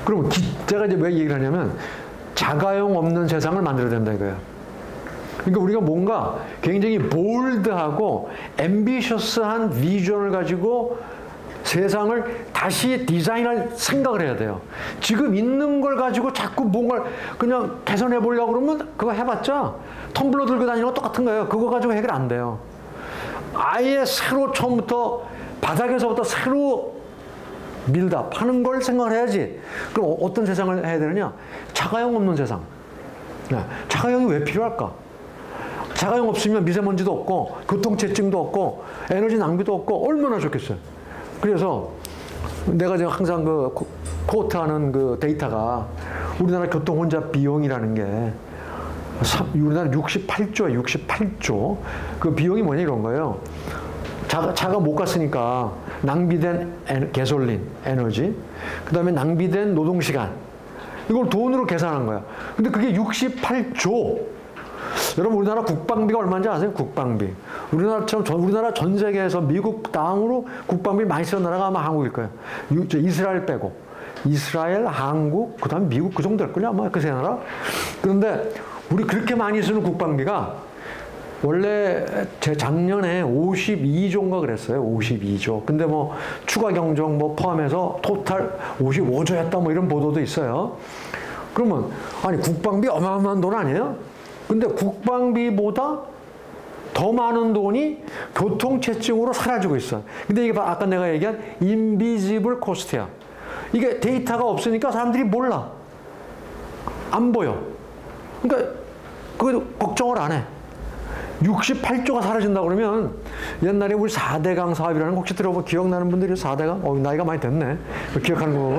그럼 제가 이제 왜 얘기를 하냐면 자가용 없는 세상을 만들어야 된다 이거예요. 그러니까 우리가 뭔가 굉장히 볼드하고 앰비셔스한 비전을 가지고 세상을 다시 디자인할 생각을 해야 돼요. 지금 있는 걸 가지고 자꾸 뭔가를 그냥 개선해 보려고 그러면 그거 해봤자 텀블러 들고 다니는 거 똑같은 거예요. 그거 가지고 해결 안 돼요. 아예 새로 처음부터 바닥에서부터 새로 밀답 하는 걸 생각을 해야지. 그럼 어떤 세상을 해야 되느냐? 자가용 없는 세상. 자가용이 왜 필요할까? 자가용 없으면 미세먼지도 없고 교통체증도 없고 에너지 낭비도 없고 얼마나 좋겠어요. 그래서 내가 지금 항상 그 코트하는 그 데이터가 우리나라 교통 혼잡 비용이라는 게 우리나라 68조야, 68조. 그 비용이 뭐냐 이런 거예요. 차가 못 갔으니까 낭비된 가솔린, 에너지, 그 다음에 낭비된 노동시간, 이걸 돈으로 계산한 거야. 근데 그게 68조. 여러분, 우리나라 국방비가 얼마인지 아세요? 국방비. 우리나라처럼 우리나라 전 세계에서 미국 다음으로 국방비 많이 쓰는 나라가 아마 한국일 거예요. 이스라엘 빼고. 이스라엘, 한국, 그 다음에 미국 그 정도 될걸요? 아마 그 세 나라. 그런데 우리 그렇게 많이 쓰는 국방비가 원래 제 작년에 52조인가 그랬어요. 52조. 근데 뭐 추가 경정 뭐 포함해서 토탈 55조였다 뭐 이런 보도도 있어요. 그러면 아니 국방비 어마어마한 돈 아니에요? 근데 국방비보다 더 많은 돈이 교통체증으로 사라지고 있어. 근데 이게 아까 내가 얘기한 인비지블 코스트야. 이게 데이터가 없으니까 사람들이 몰라. 안 보여. 그러니까 그거 걱정을 안 해. 68조가 사라진다 그러면 옛날에 우리 4대강 사업이라는 거 혹시 들어보면 기억나는 분들이 4대강? 나이가 많이 됐네. 기억하는 거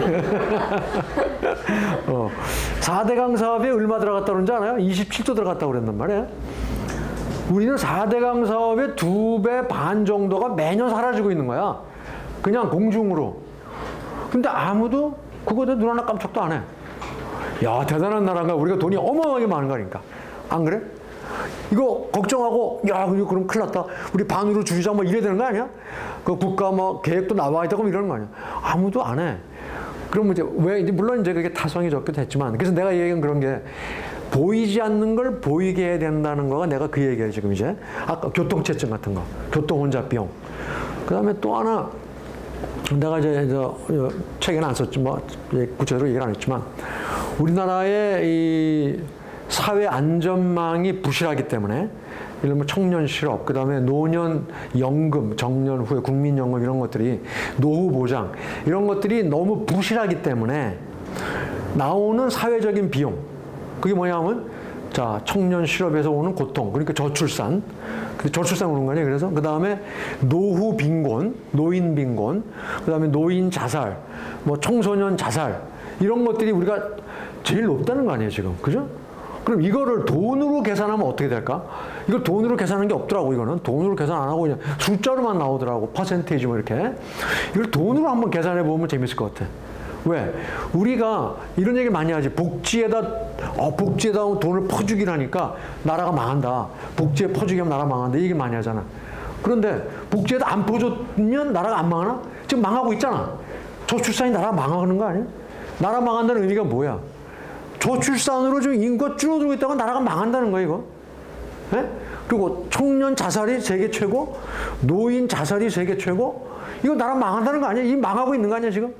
보면. 4대강 사업에 얼마 들어갔다 그런지 알아요? 27조 들어갔다고 그랬단 말이에요. 우리는 4대강 사업의 2배 반 정도가 매년 사라지고 있는 거야. 그냥 공중으로. 근데 아무도 그거에 눈 하나 깜짝도 안 해. 야, 대단한 나라인가. 우리가 돈이 어마어마하게 많은 거니까. 안 그래? 이거 걱정하고, 야, 그럼 큰일 났다. 우리 반으로 줄이자 뭐 이래야 되는 거 아니야? 그 국가 뭐 계획도 나와 있다고 이러는 거 아니야? 아무도 안 해. 그럼 이제 이제 물론 이제 그게 타성이 적기도 했지만, 그래서 내가 얘기한 그런 게 보이지 않는 걸 보이게 해야 된다는 거가 내가 그 얘기예요, 지금 이제. 아까 교통체증 같은 거, 교통 혼잡 비용. 그 다음에 또 하나, 내가 이제 책에는 안 썼지, 뭐, 구체적으로 얘기를 안 했지만, 우리나라의 이 사회 안전망이 부실하기 때문에, 예를 들면 청년 실업, 그 다음에 노년 연금, 정년 후에 국민연금 이런 것들이, 노후 보장, 이런 것들이 너무 부실하기 때문에 나오는 사회적인 비용. 그게 뭐냐면, 자, 청년 실업에서 오는 고통, 그러니까 저출산. 저출산 오는 거 아니에요? 그래서 그 다음에 노후 빈곤, 노인 빈곤, 그 다음에 노인 자살, 뭐 청소년 자살, 이런 것들이 우리가 제일 높다는 거 아니에요, 지금. 그죠? 그럼 이거를 돈으로 계산하면 어떻게 될까? 이걸 돈으로 계산하는 게 없더라고, 이거는. 돈으로 계산 안 하고 그냥 숫자로만 나오더라고. 퍼센테이지 뭐 이렇게. 이걸 돈으로 한번 계산해 보면 재밌을 것 같아. 왜? 우리가 이런 얘기를 많이 하지. 복지에다 돈을 퍼주기를 하니까 나라가 망한다. 복지에 퍼주기 하면 나라 망한다. 이 얘기 많이 하잖아. 그런데 복지에다 안 퍼줬으면 나라가 안 망하나? 지금 망하고 있잖아. 저출산이 나라가 망하는 거 아니야? 나라 망한다는 의미가 뭐야? 저출산으로 지금 인구가 줄어들고 있다고 나라가 망한다는 거야, 이거. 네? 그리고 청년 자살이 세계 최고, 노인 자살이 세계 최고, 이거 나라 망한다는 거 아니야? 이 망하고 있는 거 아니야, 지금?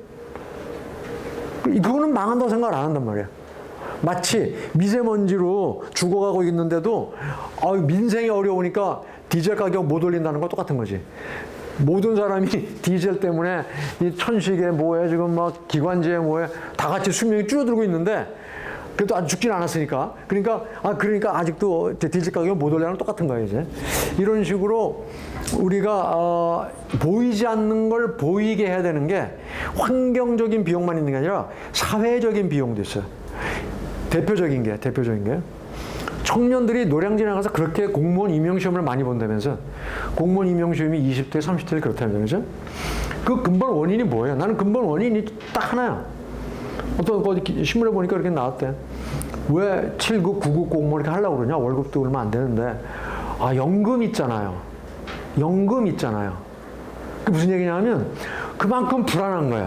그거는 망한다고 생각을 안 한단 말이야. 마치 미세먼지로 죽어가고 있는데도 민생이 어려우니까 디젤 가격 못 올린다는 거 똑같은 거지. 모든 사람이 디젤 때문에 이 천식에 뭐해 지금 막 기관지에 뭐해 다 같이 수명이 줄어들고 있는데 그래도 아직 죽진 않았으니까. 그러니까 아직도 디젤 가격 못 올리는 똑같은 거예요, 이제. 이런 식으로 우리가 보이지 않는 걸 보이게 해야 되는 게 환경적인 비용만 있는 게 아니라 사회적인 비용도 있어요. 대표적인 게 청년들이 노량진에 가서 그렇게 공무원 임용시험을 많이 본다면서. 공무원 임용시험이 20대, 30대를 그렇다면서. 그 근본 원인이 뭐예요? 나는 근본 원인이 딱 하나야. 어디 신문에 보니까 이렇게 나왔대. 왜 7급, 9급 공무원 이렇게 하려고 그러냐? 월급도 얼마 안 되는데. 연금 있잖아요. 그게 무슨 얘기냐면 그만큼 불안한 거야.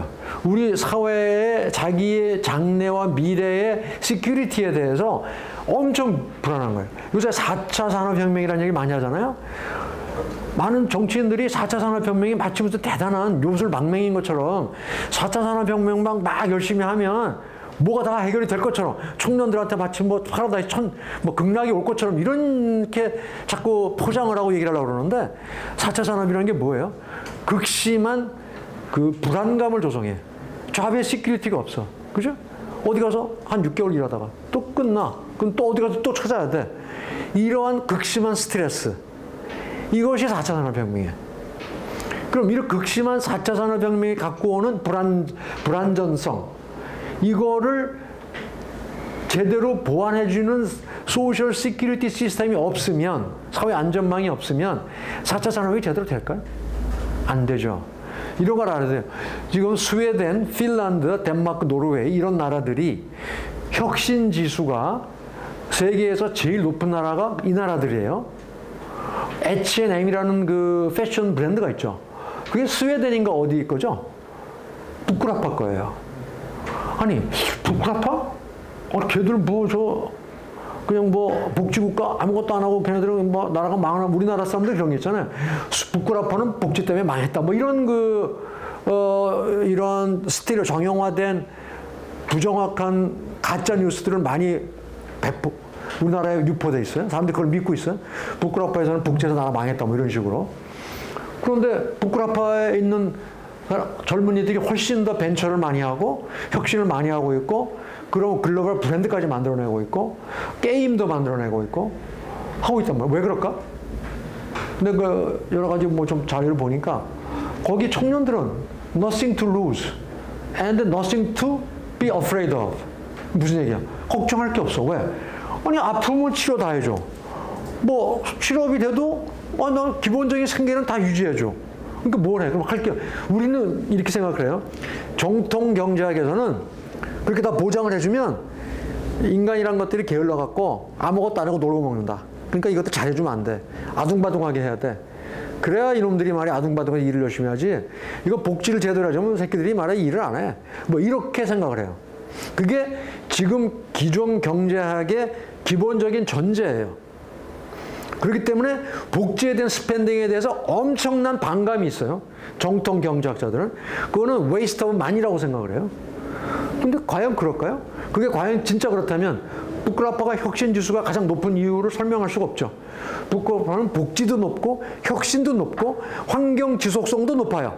우리 사회의 자기의 장래와 미래의 시큐리티에 대해서 엄청 불안한 거예요. 요새 4차 산업혁명이라는 얘기 많이 하잖아요. 많은 정치인들이 4차 산업혁명이 마치 무슨 대단한 요술망명인 것처럼 4차 산업혁명만 막 열심히 하면 뭐가 다 해결이 될 것처럼 청년들한테 마치 뭐 파라다이스 뭐 극락이 올 것처럼 이렇게 자꾸 포장을 하고 얘기를 하려고 그러는데 4차 산업이라는 게 뭐예요? 극심한 그 불안감을 조성해. 잡의 시큐리티가 없어. 그죠? 어디 가서 한 6개월 일하다가 또 끝나. 그럼 또 어디 가서 또 찾아야 돼. 이러한 극심한 스트레스. 이것이 4차 산업혁명이에요. 그럼 이런 극심한 4차 산업혁명이 갖고 오는 불안전성, 이거를 제대로 보완해주는 소셜 시큐리티 시스템이 없으면, 사회 안전망이 없으면 4차 산업이 제대로 될까요? 안 되죠. 이런 걸 알아야 돼요. 지금 스웨덴, 핀란드, 덴마크, 노르웨이 이런 나라들이 혁신 지수가 세계에서 제일 높은 나라가 이 나라들이에요. H&M이라는 그 패션 브랜드가 있죠. 그게 스웨덴인가 어디 거죠? 부쿠라파 거예요. 아니, 부쿠라파? 걔들 그냥 복지국가 아무것도 안 하고 걔네들은 나라가 망하나, 우리나라 사람들 그런 게 있잖아요. 부쿠라파는 복지 때문에 망했다. 이런 이런 스틸 정형화된 부정확한 가짜 뉴스들을 많이 우리나라에 유포돼 있어요. 사람들이 그걸 믿고 있어요. 부쿠라파에서는 복지에서 나라 망했다. 이런 식으로. 그런데 부쿠라파에 있는 젊은이들이 훨씬 더 벤처를 많이 하고 혁신을 많이 하고 있고, 그리고 글로벌 브랜드까지 만들어내고 있고, 게임도 만들어내고 있고 하고 있단 말이에요. 왜 그럴까? 근데 여러 가지 좀 자료를 보니까 거기 청년들은 nothing to lose and nothing to be afraid of. 무슨 얘기야? 걱정할 게 없어. 왜? 아니, 아프면 치료 다 해줘. 치료비 돼도 너 기본적인 생계는 다 유지해줘. 그러니까 뭘 해? 그럼 할 게, 우리는 이렇게 생각을 해요. 정통 경제학에서는 그렇게 다 보장을 해주면 인간이란 것들이 게을러갖고 아무것도 안 하고 놀고 먹는다. 그러니까 이것도 잘해주면 안 돼. 아둥바둥하게 해야 돼. 그래야 이놈들이 말이야 아둥바둥하게 일을 열심히 하지. 이거 복지를 제대로 해주면 새끼들이 말이야 일을 안 해. 이렇게 생각을 해요. 그게 지금 기존 경제학의 기본적인 전제예요. 그렇기 때문에 복지에 대한 스pen딩에 대해서 엄청난 반감이 있어요. 정통 경제학자들은. 그거는 waste of money라고 생각을 해요. 근데 과연 그럴까요? 그게 과연 진짜 그렇다면 부쿠라파가 혁신 지수가 가장 높은 이유를 설명할 수가 없죠. 부쿠라파는 복지도 높고 혁신도 높고 환경 지속성도 높아요.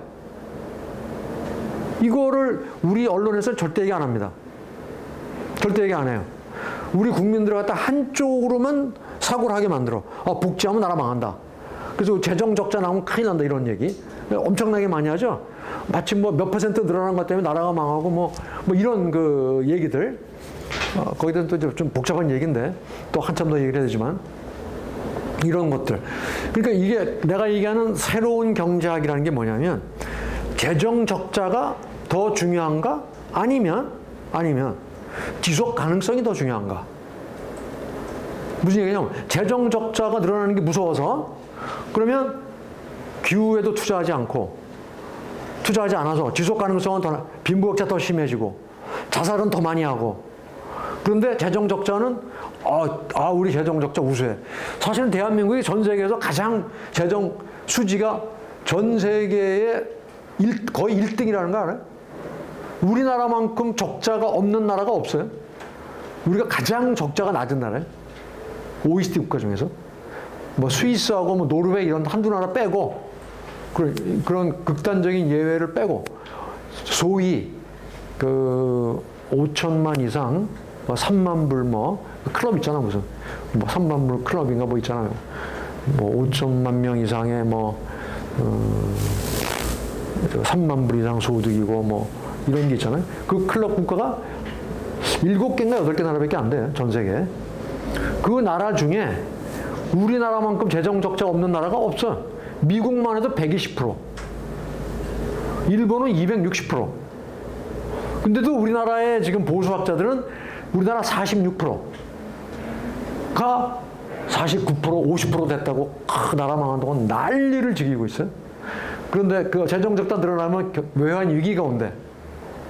이거를 우리 언론에서는 절대 얘기 안 합니다. 절대 얘기 안 해요. 우리 국민들을 갖다 한쪽으로만 사고를 하게 만들어. 복지하면 나라 망한다. 그래서 재정 적자 나오면 큰일 난다, 이런 얘기. 엄청나게 많이 하죠. 마치 몇 퍼센트 늘어난 것 때문에 나라가 망하고 이런 얘기들. 거기다 또 좀 복잡한 얘기인데 또 한참 더 얘기를 해야 되지만 이런 것들. 그러니까 이게 내가 얘기하는 새로운 경제학이라는 게 뭐냐면, 재정 적자가 더 중요한가? 아니면 지속 가능성이 더 중요한가? 무슨 얘기냐면, 재정 적자가 늘어나는 게 무서워서 그러면 기후에도 투자하지 않아서 지속 가능성은 더, 빈부격차 더 심해지고 자살은 더 많이 하고. 그런데 재정 적자는 우리 재정 적자 우수해. 사실은 대한민국이 전 세계에서 가장 재정 수지가 전 세계의 거의 1등이라는 거 알아요? 우리나라만큼 적자가 없는 나라가 없어요. 우리가 가장 적자가 낮은 나라예요. OECD 국가 중에서. 스위스하고 노르웨이 이런 한두 나라 빼고, 그런 극단적인 예외를 빼고, 소위 5천만 이상 3만 불 클럽 있잖아. 무슨 3만 불 클럽인가 있잖아요. 5천만 명 이상의 3만 불 이상 소득이고 이런 게 있잖아요. 그 클럽 국가가 7개인가 8개 나라밖에 안 돼요. 전 세계에. 그 나라 중에 우리나라만큼 재정 적자가 없는 나라가 없어. 미국만 해도 120%. 일본은 260%. 근데도 우리나라의 지금 보수학자들은 우리나라 46%가 49%, 50% 됐다고 나라 망한다고 난리를 즐기고 있어요. 그런데 그 재정 적자 늘어나면 외환 위기가 온대.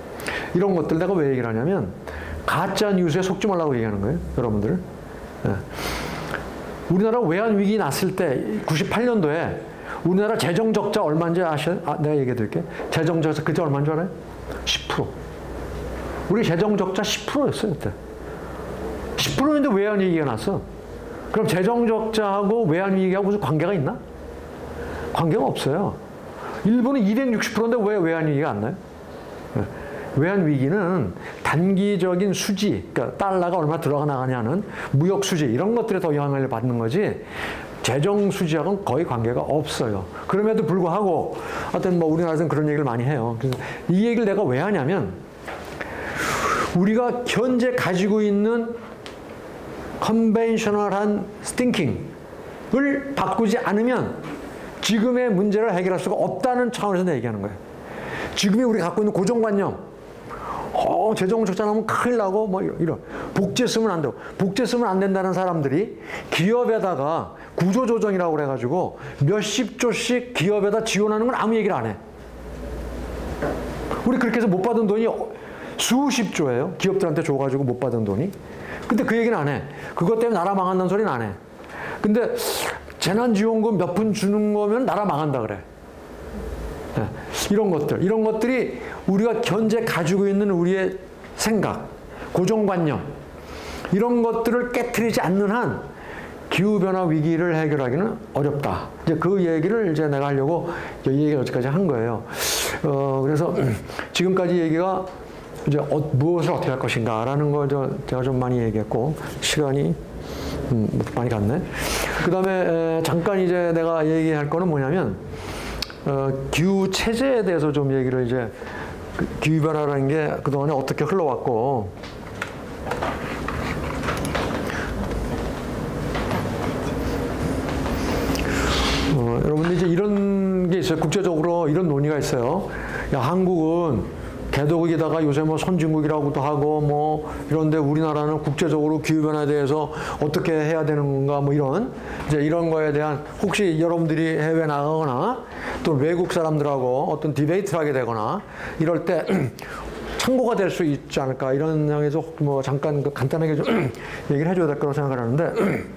이런 것들 내가 왜 얘기를 하냐면 가짜 뉴스에 속지 말라고 얘기하는 거예요, 여러분들. 예. 우리나라 외환 위기 났을 때 98년도에 우리나라 재정 적자 얼마인지 아셔? 내가 얘기해 드릴게. 재정 적자 그때 얼마인 줄 알아요? 10%. 우리 재정 적자 10%였어요, 그때. 10%인데 외환 위기가 났어. 그럼 재정 적자하고 외환 위기하고 무슨 관계가 있나? 관계가 없어요. 일본은 260%인데 왜 외환 위기가 안 나요? 외환 위기는 단기적인 수지, 그러니까 달러가 얼마 들어가 나가냐는 무역 수지 이런 것들에 더 영향을 받는 거지 재정 수지하고는 거의 관계가 없어요. 그럼에도 불구하고 하여튼 뭐 우리나라에서는 그런 얘기를 많이 해요. 그래서 이 얘기를 내가 왜 하냐면 우리가 현재 가지고 있는 컨벤셔널한 스팅킹을 바꾸지 않으면 지금의 문제를 해결할 수가 없다는 차원에서 내가 얘기하는 거예요. 지금이 우리가 갖고 있는 고정관념, 재정 적자 나면 큰일 나고 뭐 이런 복지 쓰면 안 되고 복지 쓰면 안 된다는 사람들이 기업에다가 구조조정이라고 그래가지고 몇십 조씩 기업에다 지원하는 건 아무 얘기를 안 해. 우리 그렇게 해서 못 받은 돈이 수십 조예요. 기업들한테 줘가지고 못 받은 돈이. 근데 그 얘기는 안 해. 그것 때문에 나라 망한다는 소리는 안 해. 근데 재난지원금 몇 푼 주는 거면 나라 망한다 그래. 네. 이런 것들이 우리가 현재 가지고 있는 우리의 생각, 고정관념, 이런 것들을 깨트리지 않는 한 기후변화 위기를 해결하기는 어렵다. 이제 그 얘기를 이제 내가 하려고 이 얘기를 어디까지 한 거예요. 그래서 지금까지 얘기가 이제 무엇을 어떻게 할 것인가라는 걸 제가 좀 많이 얘기했고, 시간이 많이 갔네. 그 다음에 잠깐 이제 내가 얘기할 거는 뭐냐면, 기후 체제에 대해서 좀 얘기를 이제, 기후변화라는 게 그동안에 어떻게 흘러왔고, 여러분들 이제 이런 게 있어요. 국제적으로 이런 논의가 있어요. 야, 한국은 개도국에다가 요새 뭐 선진국이라고도 하고 뭐 이런데 우리나라는 국제적으로 기후변화에 대해서 어떻게 해야 되는 건가 뭐 이제 이런 거에 대한 혹시 여러분들이 해외 나가거나 또 외국 사람들하고 어떤 디베이트를 하게 되거나 이럴 때 참고가 될 수 있지 않을까 이런 향해서 뭐 잠깐 간단하게 좀 얘기를 해줘야 될 거라고 생각을 하는데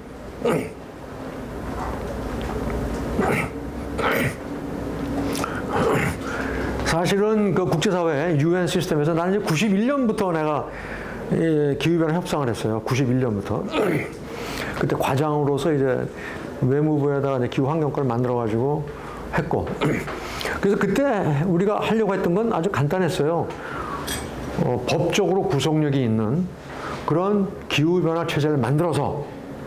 사실은 그 국제사회 UN 시스템에서 나는 이제 91년부터 내가 기후변화 협상을 했어요. 91년부터. 그때 과장으로서 이제 외무부에다가 이제 기후환경권을 만들어가지고 했고. 그래서 그때 우리가 하려고 했던 건 아주 간단했어요. 법적으로 구속력이 있는 그런 기후변화 체제를 만들어서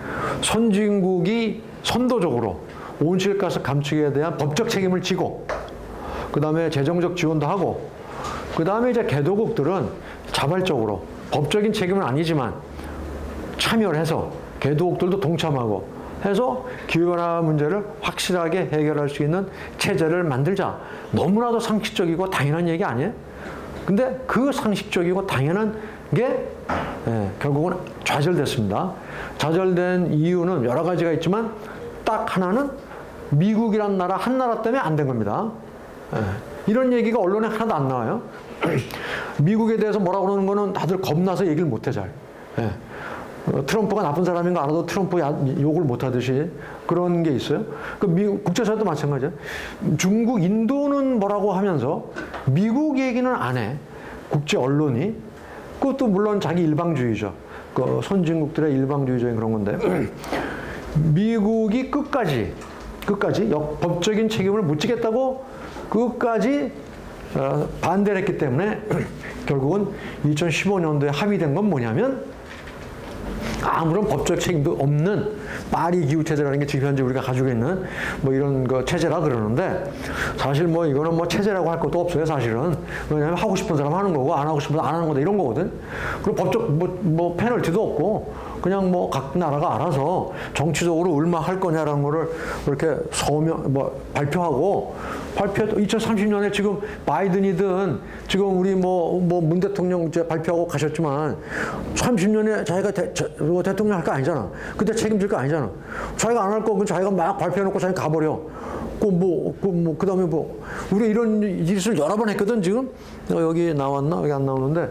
선진국이 선도적으로 온실가스 감축에 대한 법적 책임을 지고 그 다음에 재정적 지원도 하고 그 다음에 이제 개도국들은 자발적으로 법적인 책임은 아니지만 참여를 해서 개도국들도 동참하고 해서 기후변화 문제를 확실하게 해결할 수 있는 체제를 만들자. 너무나도 상식적이고 당연한 얘기 아니에요? 근데 그 상식적이고 당연한 게 결국은 좌절됐습니다. 좌절된 이유는 여러 가지가 있지만 딱 하나는 미국이란 나라 한 나라 때문에 안 된 겁니다. 이런 얘기가 언론에 하나도 안 나와요. 미국에 대해서 뭐라고 그러는 거는 다들 겁나서 얘기를 못 해 잘. 트럼프가 나쁜 사람인 거 알아도 트럼프 욕을 못 하듯이 그런 게 있어요. 그 미국 국제사회도 마찬가지예요. 중국, 인도는 뭐라고 하면서 미국 얘기는 안 해. 국제 언론이. 그것도 물론 자기 일방주의죠. 그 선진국들의 일방주의적인 그런 건데 미국이 끝까지 법적인 책임을 못 지겠다고 끝까지 반대를 했기 때문에 결국은 2015년도에 합의된 건 뭐냐면 아무런 법적 책임도 없는 파리 기후 체제라는 게 지금 현재 우리가 가지고 있는 뭐 이런 거 체제라 그러는데 사실 뭐 이거는 뭐 체제라고 할 것도 없어요 사실은. 왜냐하면 하고 싶은 사람 하는 거고 안 하고 싶은 사람 안 하는 거다 이런 거거든. 그리고 법적 뭐 페널티도 없고 그냥 뭐 각 나라가 알아서 정치적으로 얼마 할 거냐라는 거를 이렇게 발표하고 2030년에 지금 바이든이든 지금 우리 문 대통령 이제 발표하고 가셨지만 30년에 자기가 대통령 할 거 아니잖아. 그때 책임질 거 아니잖아. 자기가 안 할 거 자기가 막 발표해놓고 자기가 가버려. 그 다음에 우리 이런 짓을 여러 번 했거든, 지금. 내가 여기 나왔나? 여기 안 나오는데.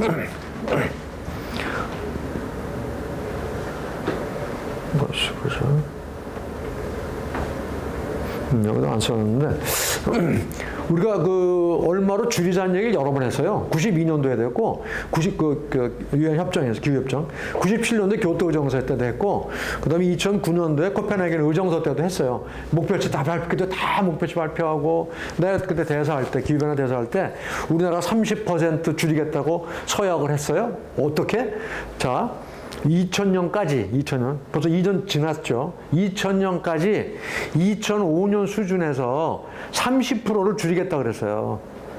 여기도 안 써놨는데. 우리가 얼마로 줄이자는 얘기를 여러 번 했어요. 92년도에 됐고, 유엔 협정에서, 기후협정. 97년도에 교토 의정서 때도 했고, 그 다음에 2009년도에 코펜하겐 의정서 때도 했어요. 목표치 그때 다 목표치 발표하고, 내가 그때 대사할 때, 기후변화 대사할 때, 우리나라가 30% 줄이겠다고 서약을 했어요. 어떻게? 자, 2000년까지, 벌써 2년 지났죠. 2000년까지 2005년 수준에서 30%를 줄이겠다 그랬어요.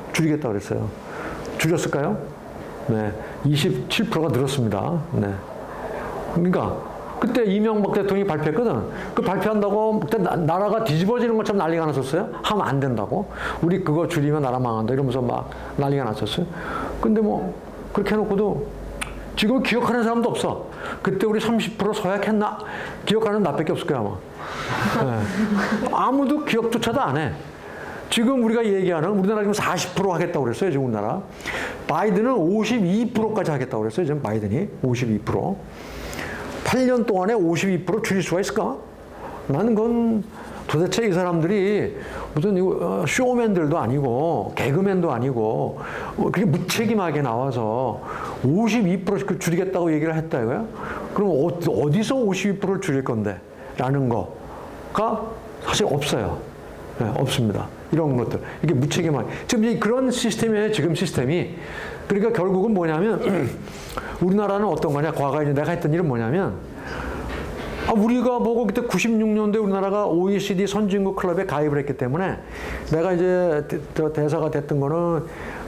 줄였을까요? 네. 27%가 늘었습니다. 네. 그러니까, 그때 이명박 대통령이 발표했거든. 그 발표한다고 그때 나라가 뒤집어지는 것처럼 난리가 났었어요. 하면 안 된다고. 우리 그거 줄이면 나라 망한다. 이러면서 막 난리가 났었어요. 근데 그렇게 해놓고도 지금 기억하는 사람도 없어. 그때 우리 30% 서약했나? 기억하는 나밖에 없을 거야, 아마. 네. 아무도 기억조차도 안 해. 지금 우리가 얘기하는, 우리나라 지금 40% 하겠다고 그랬어요, 지금 우리나라. 바이든은 52%까지 하겠다고 그랬어요, 지금 바이든이. 52%. 8년 동안에 52% 줄일 수가 있을까? 나는 그건 도대체 이 사람들이 무슨 쇼맨들도 아니고 개그맨도 아니고 그렇게 무책임하게 나와서 52%씩 줄이겠다고 얘기를 했다 이거야? 그럼 어디서 52%를 줄일 건데? 라는 거가 사실 없어요. 네, 없습니다. 이런 것들. 이게 무책임하게. 지금 그런 시스템이에요, 지금 시스템이. 그러니까 결국은 뭐냐면 우리나라는 어떤 거냐? 과거에 내가 했던 일은 뭐냐면 우리가 그때 96년도에 우리나라가 OECD 선진국 클럽에 가입을 했기 때문에 내가 이제 대사가 됐던 거는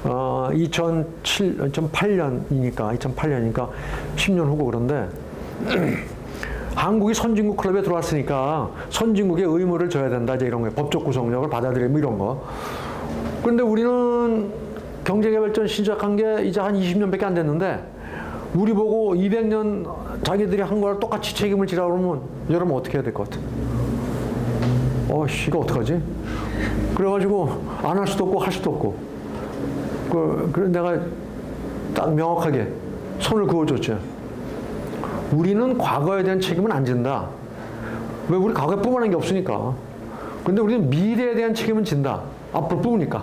2008년이니까 10년 후고 그런데 한국이 선진국 클럽에 들어왔으니까 선진국의 의무를 져야 된다 이제 이런 거예요. 법적 구속력을 받아들이고 이런 거. 그런데 우리는 경제개발전 시작한 게 이제 한 20년밖에 안 됐는데 우리 보고 200년 자기들이 한 걸 똑같이 책임을 지라 그러면 여러분 어떻게 해야 될 것 같아? 이거 어떡하지? 그래가지고 안 할 수도 없고 할 수도 없고. 그래서 내가 딱 명확하게 손을 그어줬죠. 우리는 과거에 대한 책임은 안 진다. 왜? 우리 과거에 뿜어낸 게 없으니까. 근데 우리는 미래에 대한 책임은 진다. 앞으로 뽑으니까.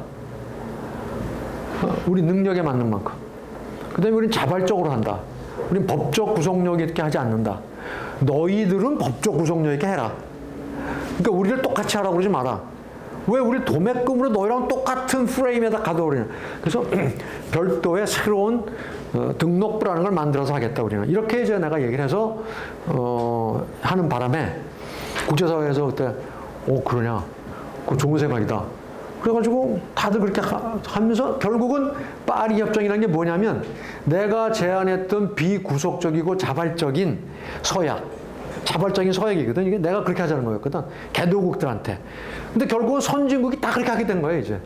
우리 능력에 맞는 만큼. 그 다음에 우리는 자발적으로 한다. 우리는 법적 구속력 있게 하지 않는다. 너희들은 법적 구속력 있게 해라. 그러니까 우리를 똑같이 하라고 그러지 마라. 왜 우리 도매금으로 너희랑 똑같은 프레임에다 가둬버리냐. 그래서 별도의 새로운 등록부라는 걸 만들어서 하겠다 우리는. 이렇게 이제 내가 얘기를 해서 하는 바람에 국제사회에서 그때 그러냐. 그거 좋은 생각이다. 그래가지고 다들 그렇게 하면서 결국은 파리 협정이라는 게 뭐냐면 내가 제안했던 비구속적이고 자발적인 서약, 자발적인 서약이거든. 이게 내가 그렇게 하자는 거였거든. 개도국들한테. 근데 결국은 선진국이 다 그렇게 하게 된 거예요, 이제.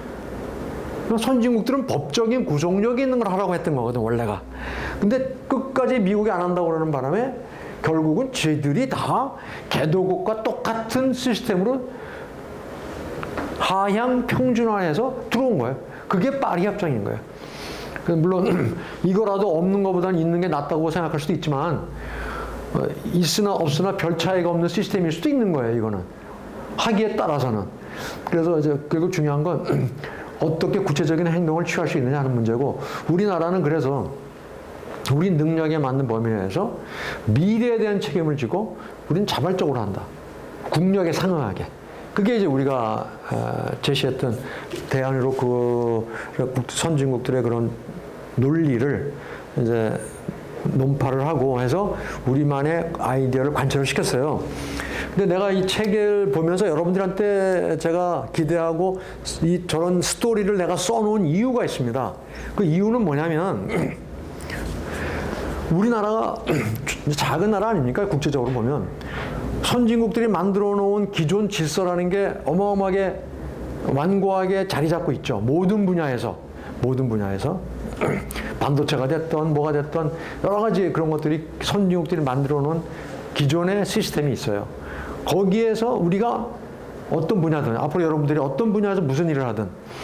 선진국들은 법적인 구속력이 있는 걸 하라고 했던 거거든, 원래가. 근데 끝까지 미국이 안 한다고 그러는 바람에 결국은 쟤들이 다 개도국과 똑같은 시스템으로 하향 평준화해서 들어온 거예요. 그게 파리 협정인 거예요. 물론 이거라도 없는 것보다는 있는 게 낫다고 생각할 수도 있지만 있으나 없으나 별 차이가 없는 시스템일 수도 있는 거예요. 이거는 하기에 따라서는. 그래서 이제 결국 중요한 건 어떻게 구체적인 행동을 취할 수 있느냐 하는 문제고 우리나라는 그래서 우리 능력에 맞는 범위 내에서 미래에 대한 책임을 지고 우리는 자발적으로 한다. 국력에 상응하게. 그게 이제 우리가 제시했던 대안으로 그 선진국들의 그런 논리를 이제 논파를 하고 해서 우리만의 아이디어를 관철을 시켰어요. 근데 내가 이 책을 보면서 여러분들한테 제가 기대하고 저런 스토리를 내가 써놓은 이유가 있습니다. 그 이유는 뭐냐면 우리나라가 작은 나라 아닙니까? 국제적으로 보면. 선진국들이 만들어 놓은 기존 질서라는 게 어마어마하게 완고하게 자리 잡고 있죠. 모든 분야에서. 반도체가 됐던 뭐가 됐던 여러 가지 그런 것들이 선진국들이 만들어 놓은 기존의 시스템이 있어요. 거기에서 우리가 어떤 분야든, 앞으로 여러분들이 어떤 분야에서 무슨 일을 하든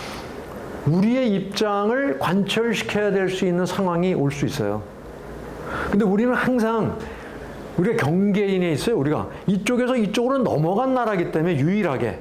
우리의 입장을 관철시켜야 될 수 있는 상황이 올 수 있어요. 근데 우리는 항상 우리가 경계인에 있어요. 우리가 이쪽에서 이쪽으로 넘어간 나라이기 때문에 유일하게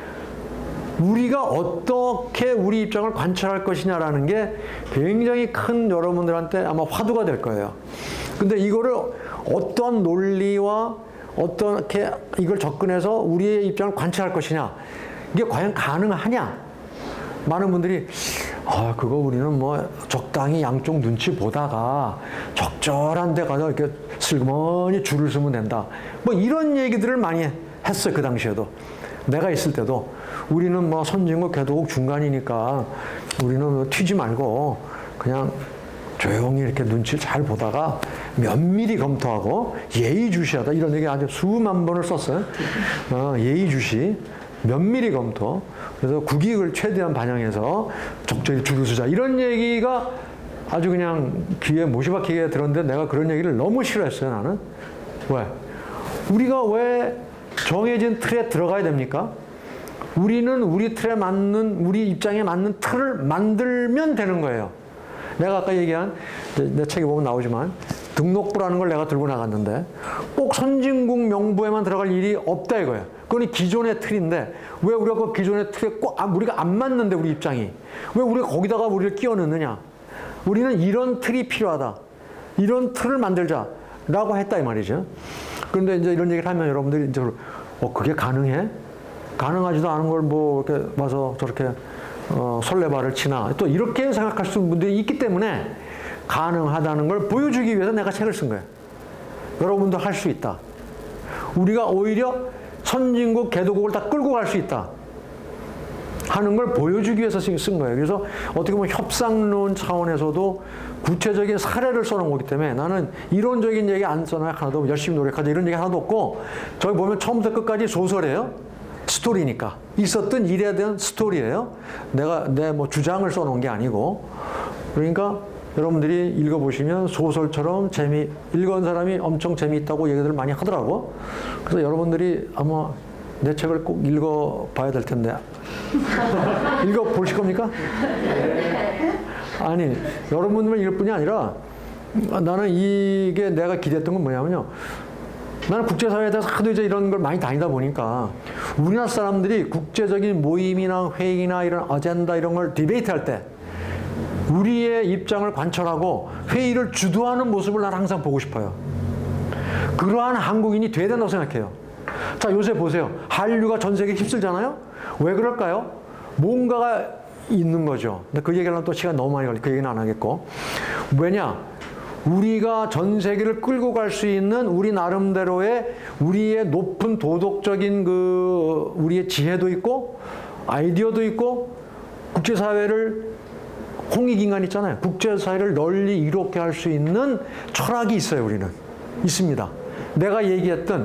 우리가 어떻게 우리 입장을 관철할 것이냐라는 게 굉장히 큰 여러분들한테 아마 화두가 될 거예요. 근데 이거를 어떤 논리와 어떻게 이걸 접근해서 우리의 입장을 관철할 것이냐, 이게 과연 가능하냐? 많은 분들이 그거 우리는 뭐 적당히 양쪽 눈치 보다가 적절한 데 가서 이렇게 슬그머니 줄을 서면 된다. 뭐 이런 얘기들을 많이 했어요. 그 당시에도. 내가 있을 때도 우리는 뭐 선진국, 개도국 중간이니까 우리는 튀지 말고 그냥 조용히 이렇게 눈치를 잘 보다가 면밀히 검토하고 예의주시하다. 이런 얘기 아주 수만 번을 썼어요. 예의주시, 면밀히 검토. 그래서 국익을 최대한 반영해서 적절히 줄을 서자. 이런 얘기가 아주 그냥 귀에 못이 박히게 들었는데 내가 그런 얘기를 너무 싫어했어요, 나는. 왜? 우리가 왜 정해진 틀에 들어가야 됩니까? 우리는 우리 틀에 맞는, 우리 입장에 맞는 틀을 만들면 되는 거예요. 내가 아까 얘기한, 내 책에 보면 나오지만, 등록부라는 걸 내가 들고 나갔는데, 꼭 선진국 명부에만 들어갈 일이 없다 이거예요. 그건 기존의 틀인데, 왜 우리가 그 기존의 틀에 꼭, 우리가 안 맞는데, 우리 입장이. 왜 우리가 거기다가 우리를 끼워 넣느냐? 우리는 이런 틀이 필요하다. 이런 틀을 만들자. 라고 했다, 이 말이죠. 그런데 이제 이런 얘기를 하면 여러분들이 이제, 그게 가능해? 가능하지도 않은 걸 뭐, 이렇게 와서 저렇게, 설레발을 치나. 또 이렇게 생각하시는 분들이 있기 때문에 가능하다는 걸 보여주기 위해서 내가 책을 쓴 거예요. 여러분도 할 수 있다. 우리가 오히려 선진국, 개도국을 다 끌고 갈 수 있다. 하는 걸 보여주기 위해서 쓴 거예요. 그래서 어떻게 보면 협상론 차원에서도 구체적인 사례를 써놓은 거기 때문에 나는 이론적인 얘기 안 써놔야 하나도 열심히 노력하자 이런 얘기 하나도 없고 저기 보면 처음부터 끝까지 소설이에요. 스토리니까. 있었던 일에 대한 스토리예요. 내가 내 뭐 주장을 써놓은 게 아니고. 그러니까 여러분들이 읽어보시면 소설처럼 읽은 사람이 엄청 재미있다고 얘기들을 많이 하더라고. 그래서 여러분들이 아마 내 책을 꼭 읽어봐야 될 텐데. 읽어보실 겁니까? 아니, 여러분들만 읽을 뿐이 아니라 나는 이게 내가 기대했던 건 뭐냐면요. 나는 국제사회에 대해서 하도 이제 이런 걸 많이 다니다 보니까 우리나라 사람들이 국제적인 모임이나 회의나 이런 어젠다 이런 걸 디베이트 할 때 우리의 입장을 관철하고 회의를 주도하는 모습을 나는 항상 보고 싶어요. 그러한 한국인이 돼야 된다고 생각해요. 자, 요새 보세요. 한류가 전 세계에 휩쓸잖아요? 왜 그럴까요? 뭔가가 있는 거죠. 근데 그 얘기하려면 또 시간 너무 많이 걸려. 그 얘기는 안 하겠고. 왜냐? 우리가 전 세계를 끌고 갈 수 있는 우리 나름대로의 우리의 높은 도덕적인 우리의 지혜도 있고 아이디어도 있고 국제사회를 홍익인간 있잖아요. 국제사회를 널리 이롭게 할 수 있는 철학이 있어요. 우리는. 있습니다. 내가 얘기했던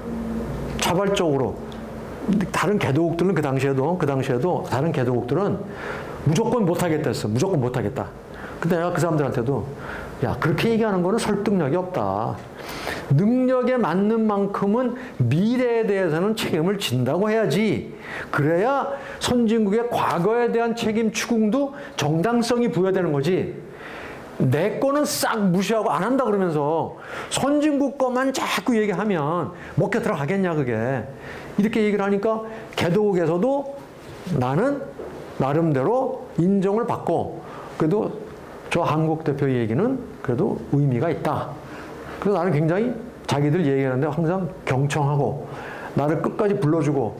자발적으로 다른 개도국들은 그 당시에도 다른 개도국들은 무조건 못하겠다 했어. 무조건 못하겠다. 근데 내가 그 사람들한테도 야, 그렇게 얘기하는 거는 설득력이 없다. 능력에 맞는 만큼은 미래에 대해서는 책임을 진다고 해야지. 그래야 선진국의 과거에 대한 책임 추궁도 정당성이 부여되는 거지. 내 거는 싹 무시하고 안 한다 그러면서 선진국 거만 자꾸 얘기하면 먹혀 들어가겠냐 그게. 이렇게 얘기를 하니까 개도국에서도 나는 나름대로 인정을 받고 그래도 저 한국 대표 얘기는 그래도 의미가 있다. 그래서 나는 굉장히 자기들 얘기하는데 항상 경청하고 나를 끝까지 불러주고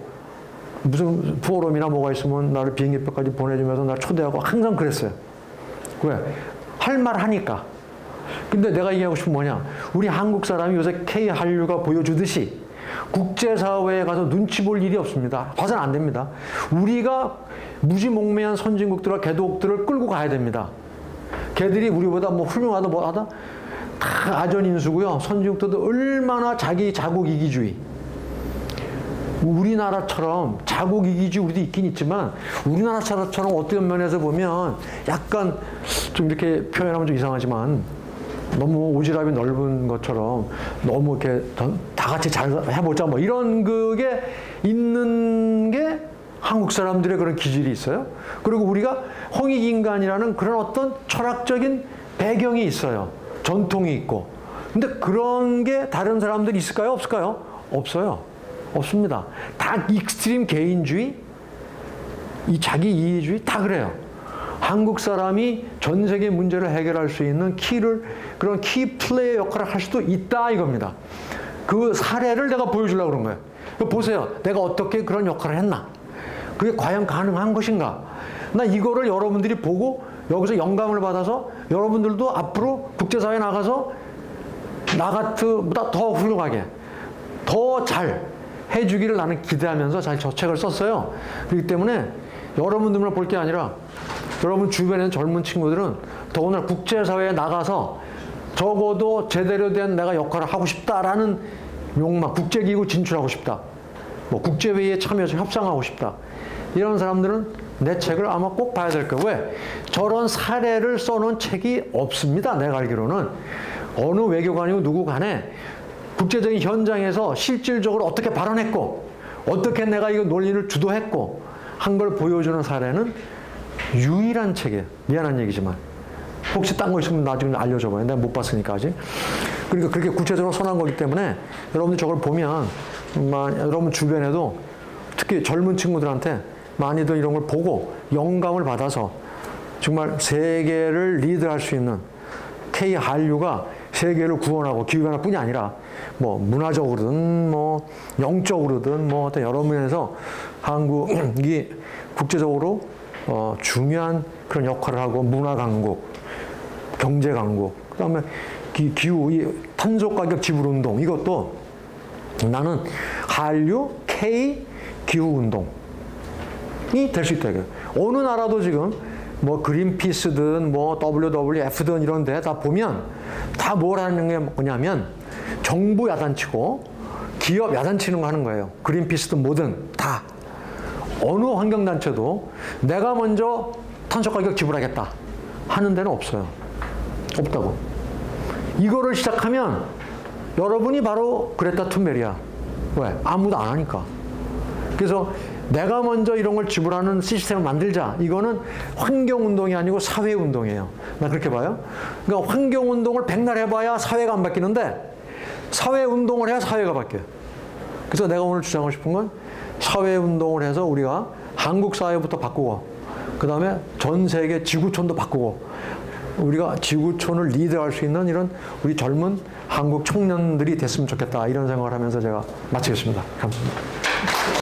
무슨 포럼이나 뭐가 있으면 나를 비행기표까지 보내주면서 나를 초대하고 항상 그랬어요. 왜? 할 말 하니까. 근데 내가 얘기하고 싶은 뭐냐? 우리 한국 사람이 요새 K한류가 보여주듯이 국제사회에 가서 눈치 볼 일이 없습니다. 봐서는 안 됩니다. 우리가 무지몽매한 선진국들과 개도국들을 끌고 가야 됩니다. 걔들이 우리보다 뭐 훌륭하다 뭐하다 다 아전인수고요. 선진국들도 얼마나 자기 자국 이기주의. 우리나라처럼 자국 이기주의 우리도 있긴 있지만 우리나라처럼 어떤 면에서 보면 약간 좀 이렇게 표현하면 좀 이상하지만 너무 오지랖이 넓은 것처럼 너무 이렇게 다 다 같이 잘 해보자 뭐 이런 그게 있는 게 한국 사람들의 그런 기질이 있어요. 그리고 우리가 홍익인간이라는 그런 어떤 철학적인 배경이 있어요. 전통이 있고. 근데 그런 게 다른 사람들이 있을까요? 없을까요? 없어요. 없습니다. 다 익스트림 개인주의, 이 자기 이해주의 다 그래요. 한국 사람이 전 세계 문제를 해결할 수 있는 그런 키 플레이어 역할을 할 수도 있다 이겁니다. 그 사례를 내가 보여주려고 그런 거예요. 보세요. 내가 어떻게 그런 역할을 했나? 그게 과연 가능한 것인가? 나 이거를 여러분들이 보고 여기서 영감을 받아서 여러분들도 앞으로 국제사회에 나가서 나 같으보다 더 훌륭하게, 더 잘 해주기를 나는 기대하면서 잘 저 책을 썼어요. 그렇기 때문에 여러분들만 볼 게 아니라 여러분 주변에 있는 젊은 친구들은 더구나 국제사회에 나가서 적어도 제대로 된 내가 역할을 하고 싶다라는 욕망, 국제기구 진출하고 싶다. 뭐 국제회의에 참여해서 협상하고 싶다. 이런 사람들은 내 책을 아마 꼭 봐야 될 거예요. 왜? 저런 사례를 써놓은 책이 없습니다. 내가 알기로는. 어느 외교관이고 누구 간에 국제적인 현장에서 실질적으로 어떻게 발언했고 어떻게 내가 이거 논리를 주도했고 한 걸 보여주는 사례는 유일한 책이에요. 미안한 얘기지만. 혹시 딴 거 있으면 나중에 알려줘봐요. 내가 못 봤으니까 아직. 그러니까 그렇게 구체적으로 선한 거기 때문에 여러분들 저걸 보면 여러분 주변에도 특히 젊은 친구들한테 많이들 이런 걸 보고 영감을 받아서 정말 세계를 리드할 수 있는 K 한류가 세계를 구원하고 기후변화 뿐이 아니라 뭐 문화적으로든 뭐 영적으로든 뭐 어떤 여러 면에서 한국이 국제적으로 중요한 그런 역할을 하고 문화 강국, 경제 강국, 그다음에 기후, 탄소 가격 지불 운동 이것도 나는 한류 K 기후 운동이 될 수 있다. 어느 나라도 지금 뭐 그린피스든 뭐 WWF든 이런 데 다 보면 다 뭘 하는 게 뭐냐면 정부 야단치고 기업 야단치는 거 하는 거예요. 그린피스든 뭐든 다. 어느 환경단체도 내가 먼저 탄소 가격 지불하겠다 하는 데는 없어요. 없다고. 이거를 시작하면 여러분이 바로 그레타 툰베리야. 왜? 아무도 안 하니까. 그래서 내가 먼저 이런 걸 지불하는 시스템을 만들자. 이거는 환경운동이 아니고 사회운동이에요. 나 그렇게 봐요. 그러니까 환경운동을 백날 해봐야 사회가 안 바뀌는데 사회운동을 해야 사회가 바뀌어요. 그래서 내가 오늘 주장하고 싶은 건 사회운동을 해서 우리가 한국 사회부터 바꾸고 그 다음에 전 세계 지구촌도 바꾸고 우리가 지구촌을 리드할 수 있는 이런 우리 젊은 한국 청년들이 됐으면 좋겠다. 이런 생각을 하면서 제가 마치겠습니다. 감사합니다.